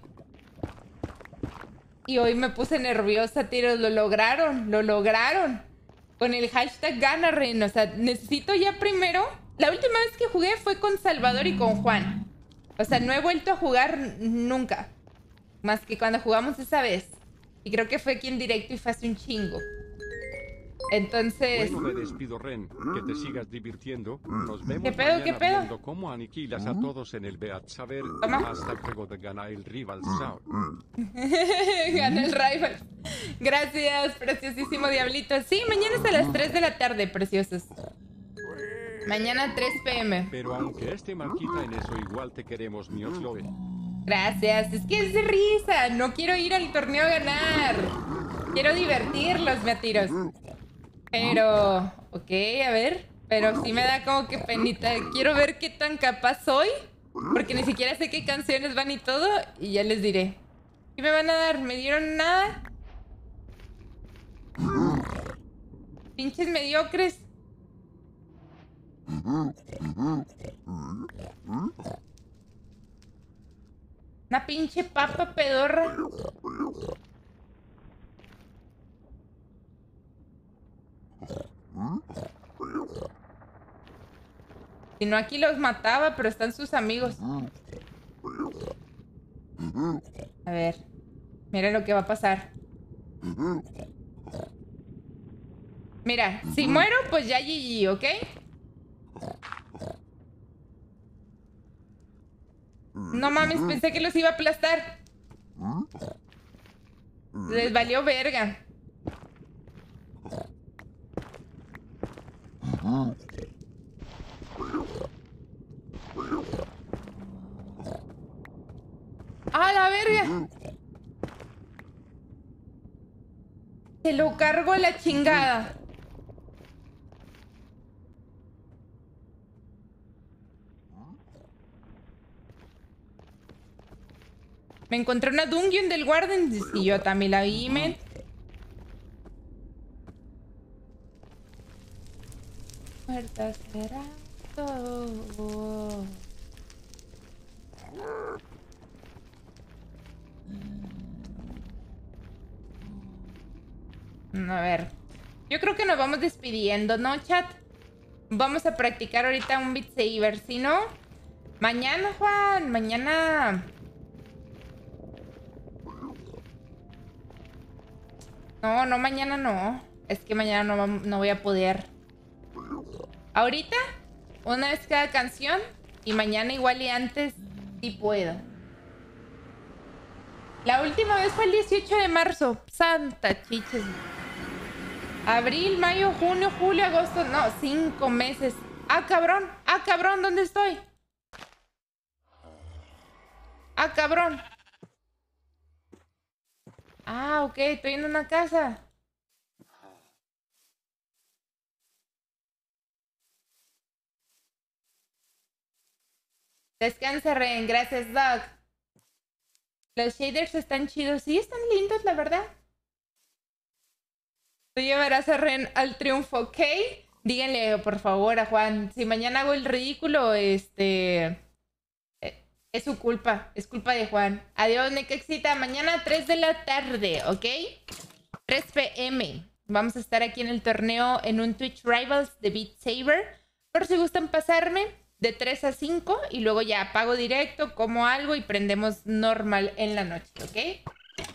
Y hoy me puse nerviosa, tiro. Lo lograron, lo lograron. Con el hashtag GanaRen. O sea, necesito ya primero... La última vez que jugué fue con Salvador y con Juan. O sea, no he vuelto a jugar nunca. Más que cuando jugamos esa vez. Y creo que fue aquí en directo y fue hace un chingo. Entonces... Bueno, me despido, Ren. Que te sigas divirtiendo. Nos vemos ¿Qué pedo, mañana qué pedo? viendo cómo aniquilas a todos en el Beat Saber. Toma. Hasta luego de Gana el Rival Sound. Gana el rival. Gracias, preciosísimo diablito. Sí, mañana es a las tres de la tarde, preciosos. Mañana tres pe eme. Pero aunque este marquita en eso, igual te queremos, mi Osloe. Gracias. Es que es de risa. No quiero ir al torneo a ganar. Quiero divertirlos, me tiros. Pero... Ok, a ver. Pero sí me da como que penita. Quiero ver qué tan capaz soy. Porque ni siquiera sé qué canciones van y todo. Y ya les diré. ¿Qué me van a dar? ¿Me dieron nada? Pinches mediocres. Una pinche papa pedorra. Si no, aquí los mataba, pero están sus amigos. A ver. Mira lo que va a pasar. Mira, si muero, pues ya G G, ¿ok? No mames, pensé que los iba a aplastar. Les valió verga. ¡Ah, la verga! Se lo cargo a la chingada. Me encontré una dungeon del Warden. Y yo también la vi, men. Muerta será todo. A ver. Yo creo que nos vamos despidiendo, ¿no, chat? Vamos a practicar ahorita un Beat Saber. Si no, mañana, Juan. Mañana... No, no, mañana no. Es que mañana no, no voy a poder. Ahorita, una vez cada canción. Y mañana igual y antes, sí puedo. La última vez fue el dieciocho de marzo. Santa chiches. Abril, mayo, junio, julio, agosto. No, cinco meses. Ah, cabrón. Ah, cabrón, ¿dónde estoy? Ah, cabrón. Ah, ok, estoy en una casa. Descansa, Ren. Gracias, Doc. Los shaders están chidos. Sí, están lindos, la verdad. Tú llevarás a Ren al triunfo, ¿ok? Díganle, por favor, a Juan. Si mañana hago el ridículo, este... es su culpa. Es culpa de Juan. Adiós, Necaxita. Mañana tres de la tarde, ¿ok? tres pe eme. Vamos a estar aquí en el torneo en un Twitch Rivals de Beat Saber. Por si gustan pasarme, de tres a cinco. Y luego ya pago directo, como algo y prendemos normal en la noche, ¿ok?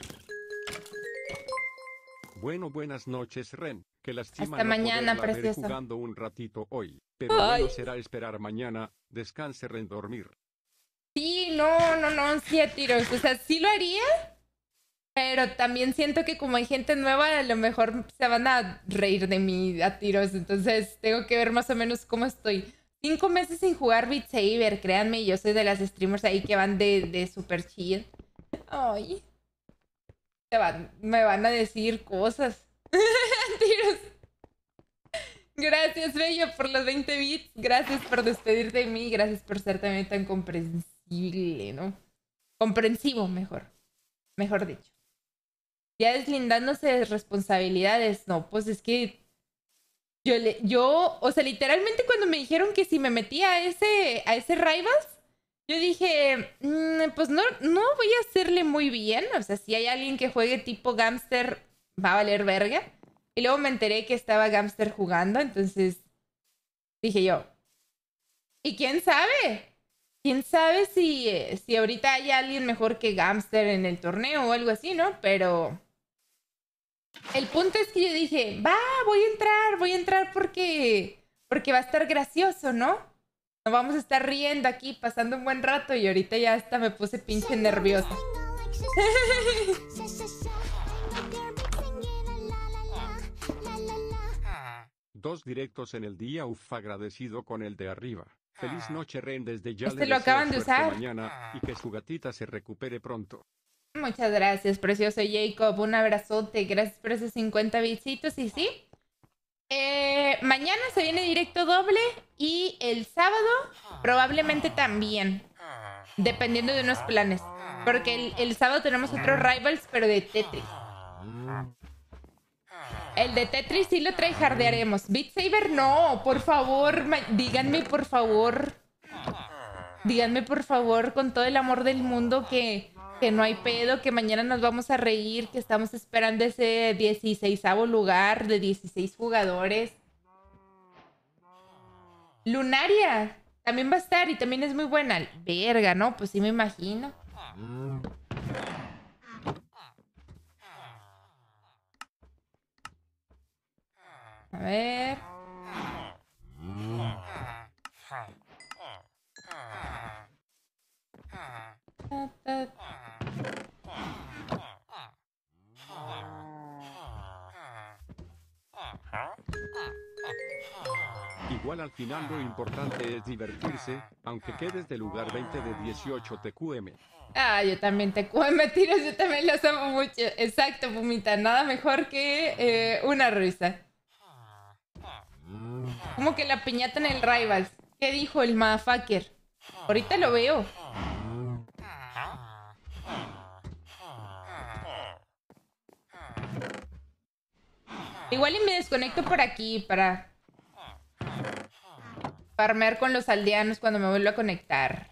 Bueno, buenas noches, Ren. Que lástima Hasta no mañana, poderla ver precioso. jugando un ratito hoy. Pero Ay. bueno será esperar mañana. Descanse, Ren, dormir. Sí, no, no, no, sí a tiros. O sea, sí lo haría, pero también siento que como hay gente nueva, a lo mejor se van a reír de mí a tiros. Entonces tengo que ver más o menos cómo estoy. Cinco meses sin jugar Beat Saber, créanme, yo soy de las streamers ahí que van de, de super chill. Ay. Se van, me van a decir cosas. Tiros. Gracias, Bello, por los veinte bits. Gracias por despedirte de mí. Gracias por ser también tan comprensible, ¿no? Comprensivo, mejor. Mejor dicho. Ya deslindándose de responsabilidades. No, pues es que... Yo, le, yo, o sea, literalmente cuando me dijeron que si me metía a ese, a ese Rivals, yo dije, mmm, pues no, no voy a hacerle muy bien. O sea, si hay alguien que juegue tipo Gamster, va a valer verga. Y luego me enteré que estaba Gamster jugando, entonces dije yo, ¿y quién sabe? ¿Quién sabe si, si ahorita hay alguien mejor que Gamster en el torneo o algo así, ¿no? Pero el punto es que yo dije, va, voy a entrar, voy a entrar porque, porque va a estar gracioso, ¿no? Nos vamos a estar riendo aquí, pasando un buen rato y ahorita ya hasta me puse pinche nerviosa. Dos directos en el día, uf, agradecido con el de arriba. Feliz noche, Ren, desde ya Este le lo deseo acaban de suerte usar. mañana y que su gatita se recupere pronto. Muchas gracias, precioso Jacob. Un abrazote. Gracias por esos cincuenta bitsitos. Y sí, eh, mañana se viene directo doble y el sábado probablemente también, dependiendo de unos planes. Porque el, el sábado tenemos otro Rivals, pero de Tetris. El de Tetris sí lo tryhardearemos. Beat Saber no, por favor, díganme por favor. Díganme por favor con todo el amor del mundo que, que no hay pedo, que mañana nos vamos a reír, que estamos esperando ese dieciseisavo lugar de dieciséis jugadores. Lunaria también va a estar y también es muy buena. Verga, ¿no? Pues sí me imagino. A ver. Ta, ta. Igual al final lo importante es divertirse, aunque quedes de lugar veinte de dieciocho T Q M. Ah, yo también te me tiros, yo también los amo mucho. Exacto, Pumita, nada mejor que eh, una risa. Como que la piñata en el Rivals. ¿Qué dijo el motherfucker? Ahorita lo veo. Igual y me desconecto por aquí para farmear con los aldeanos cuando me vuelva a conectar.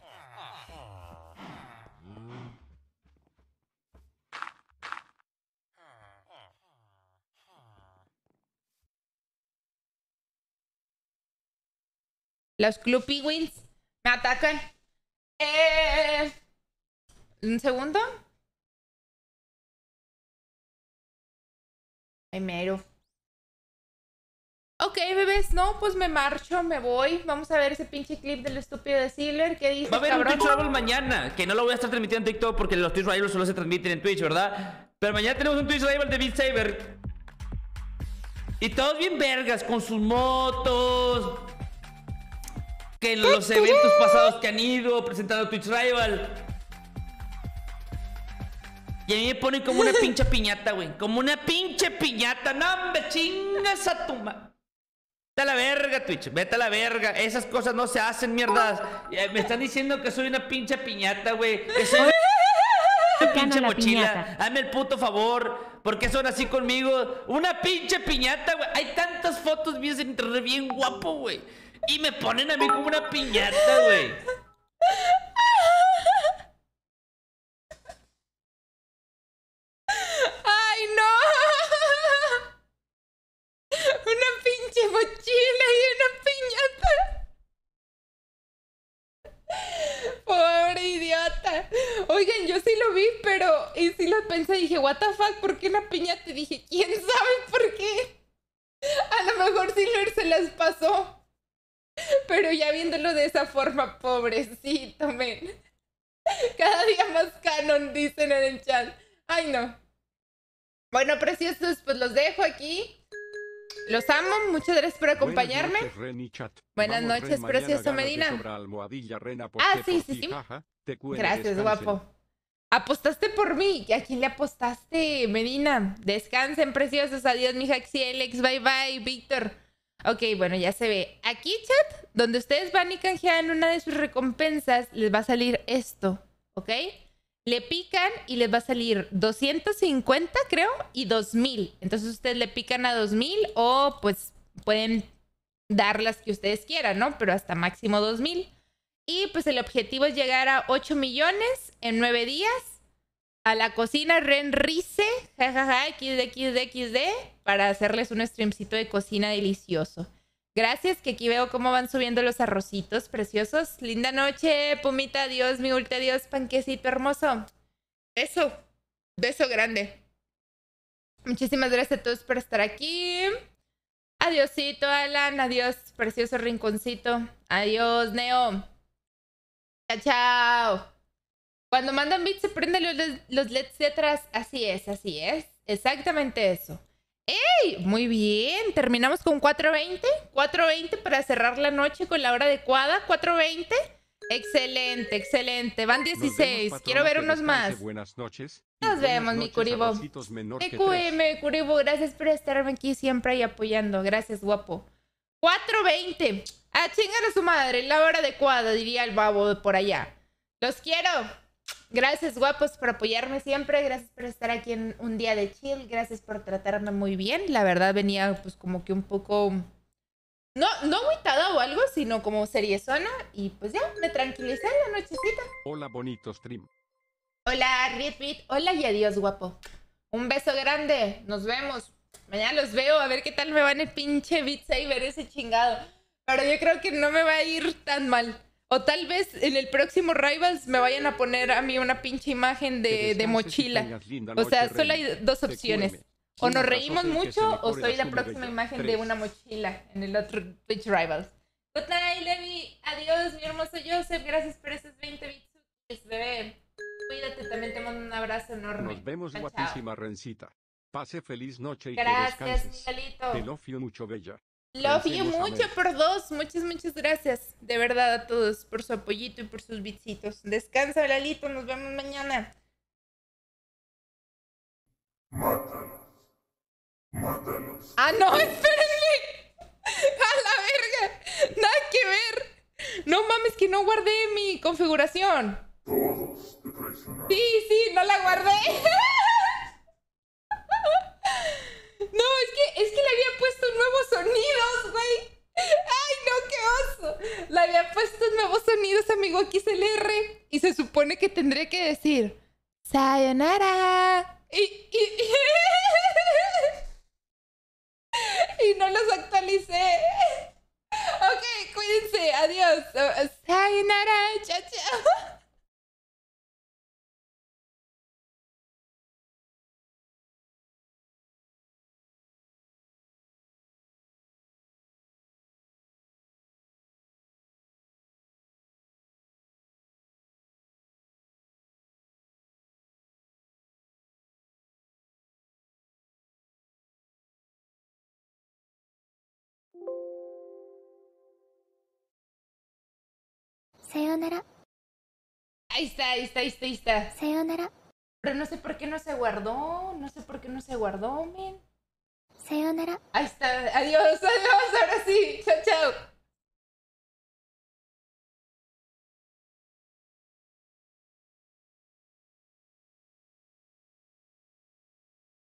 Los Club Penguins me atacan. Eh, ¿Un segundo? Ay, mero. Ok, bebés, no, pues me marcho, me voy. Vamos a ver ese pinche clip del estúpido de Sealer. ¿Qué dice, Va a haber cabrón? un Twitch Rival mañana, que no lo voy a estar transmitiendo en TikTok porque los Twitch Rivals solo se transmiten en Twitch, ¿verdad? Pero mañana tenemos un Twitch Rival de Beat Saber. Y todos bien vergas, con sus motos. Que los eventos pasados que han ido presentando Twitch Rival. Y a mí me ponen como una pinche piñata, güey. Como una pinche piñata. No, hombre, chingas a tu ma... Vete a la verga, Twitch. Vete a la verga. Esas cosas no se hacen, mierdas. Eh, Me están diciendo que soy una pinche piñata, güey. Que soy una pinche la mochila. piñata. Hazme el puto favor. ¿Por qué son así conmigo? Una pinche piñata, güey. Hay tantas fotos mías en internet bien guapo, güey. Y me ponen a mí como una piñata, güey. ¡Ay, no! Una pinche mochila y una piñata. Pobre idiota. Oigan, yo sí lo vi, pero y sí lo pensé, dije, what the fuck, ¿por qué una piñata? Y dije, ¿quién sabe por qué? A lo mejor Silver se las pasó. Pero ya viéndolo de esa forma, pobrecito, men. Cada día más canon, dicen en el chat. Ay, no. Bueno, preciosos, pues los dejo aquí. Los amo, muchas gracias por acompañarme. Buenas noches, Reni Chat. Buenas Vamos, noches, Ren, mañana precioso gánate Medina. sobre almohadilla, Rena, Ah, aposté sí, por sí, ti, sí. jaja. Te cuido, Gracias, descansen. guapo. Apostaste por mí. ¿A quién le apostaste, Medina? Descansen, preciosos. Adiós, mi Haxielex. Bye, bye, Víctor. Ok, bueno, ya se ve. Aquí, chat, donde ustedes van y canjean una de sus recompensas, les va a salir esto, ¿ok? Le pican y les va a salir doscientos cincuenta, creo, y dos mil. Entonces ustedes le pican a dos mil o pues pueden dar las que ustedes quieran, ¿no? Pero hasta máximo dos mil. Y pues el objetivo es llegar a ocho millones en nueve días. A la cocina Renrice, jajaja, xd, para hacerles un streamcito de cocina delicioso. Gracias, que aquí veo cómo van subiendo los arrocitos preciosos. Linda noche, Pumita, adiós, mi ultra, adiós, panquecito hermoso. Beso, beso grande. Muchísimas gracias a todos por estar aquí. Adiósito, Alan, adiós, precioso rinconcito. Adiós, Neo. Chao, chao. Cuando mandan bits se prenden los, los L E Ds de atrás. Así es, así es. Exactamente eso. ¡Ey! Muy bien. Terminamos con cuatro veinte. cuatro veinte para cerrar la noche con la hora adecuada. cuatro veinte. Excelente, excelente. Van dieciséis. Nos vemos, Quiero ver patrona, que unos más. descanse. Buenas noches. y Nos buenas vemos, mi noches, Curibo. arrocitos menor que tres. T Q M, Curibo. Gracias por estarme aquí siempre y apoyando. Gracias, guapo. cuatro veinte. Ah, chingar a su madre. La hora adecuada, diría el babo de por allá. Los quiero. Gracias, guapos, por apoyarme siempre. Gracias por estar aquí en un día de chill. Gracias por tratarme muy bien. La verdad venía pues como que un poco... No, no agüitada o algo, sino como seriezona. Y pues ya, me tranquilicé en la nochecita. Hola, bonito stream. Hola, Rietbit. Hola y adiós, guapo. Un beso grande. Nos vemos. Mañana los veo. A ver qué tal me va en el pinche Beat Saber ese chingado. Pero yo creo que no me va a ir tan mal. O tal vez en el próximo Rivals me vayan a poner a mí una pinche imagen Que de, de descanses y mochila. tengas linda O sea, noche, solo Reni. hay dos Te opciones. cuídeme. O Un nos abrazote reímos y que se mucho o mejore soy la su próxima bella. imagen de Tres. una mochila en el otro Twitch Rivals. Good night, Levi. Adiós, mi hermoso Joseph. Gracias por esos veinte bits. Bebé. Cuídate, también te mando un abrazo enorme. Nos vemos, Chao, chao. guapísima Rencita. Pase feliz noche y Gracias, que descanses. Miguelito. Te love you mucho, bella. Love you Pensemos mucho amén. por dos. Muchas, muchas gracias. De verdad a todos por su apoyito y por sus bitsitos. Descansa, Lalito. Nos vemos mañana. Ah, no, espérenme. A la verga. Nada que ver. No mames, que no guardé mi configuración. Sí, sí, no la guardé. No, es que, es que le había puesto nuevos sonidos, güey. Ay, no, qué oso. Le había puesto nuevos sonidos, amigo X L R. Y se supone que tendré que decir Sayonara. Y, y, y no los actualicé. Ok, cuídense. Adiós. Uh, sayonara. Chao, chao. Sayonara. Ahí está, ahí está, ahí está, ahí está. Sayonara. Pero no sé por qué no se guardó. No sé por qué no se guardó, men. Ahí está. Adiós, adiós. Ahora sí. Chao, chao.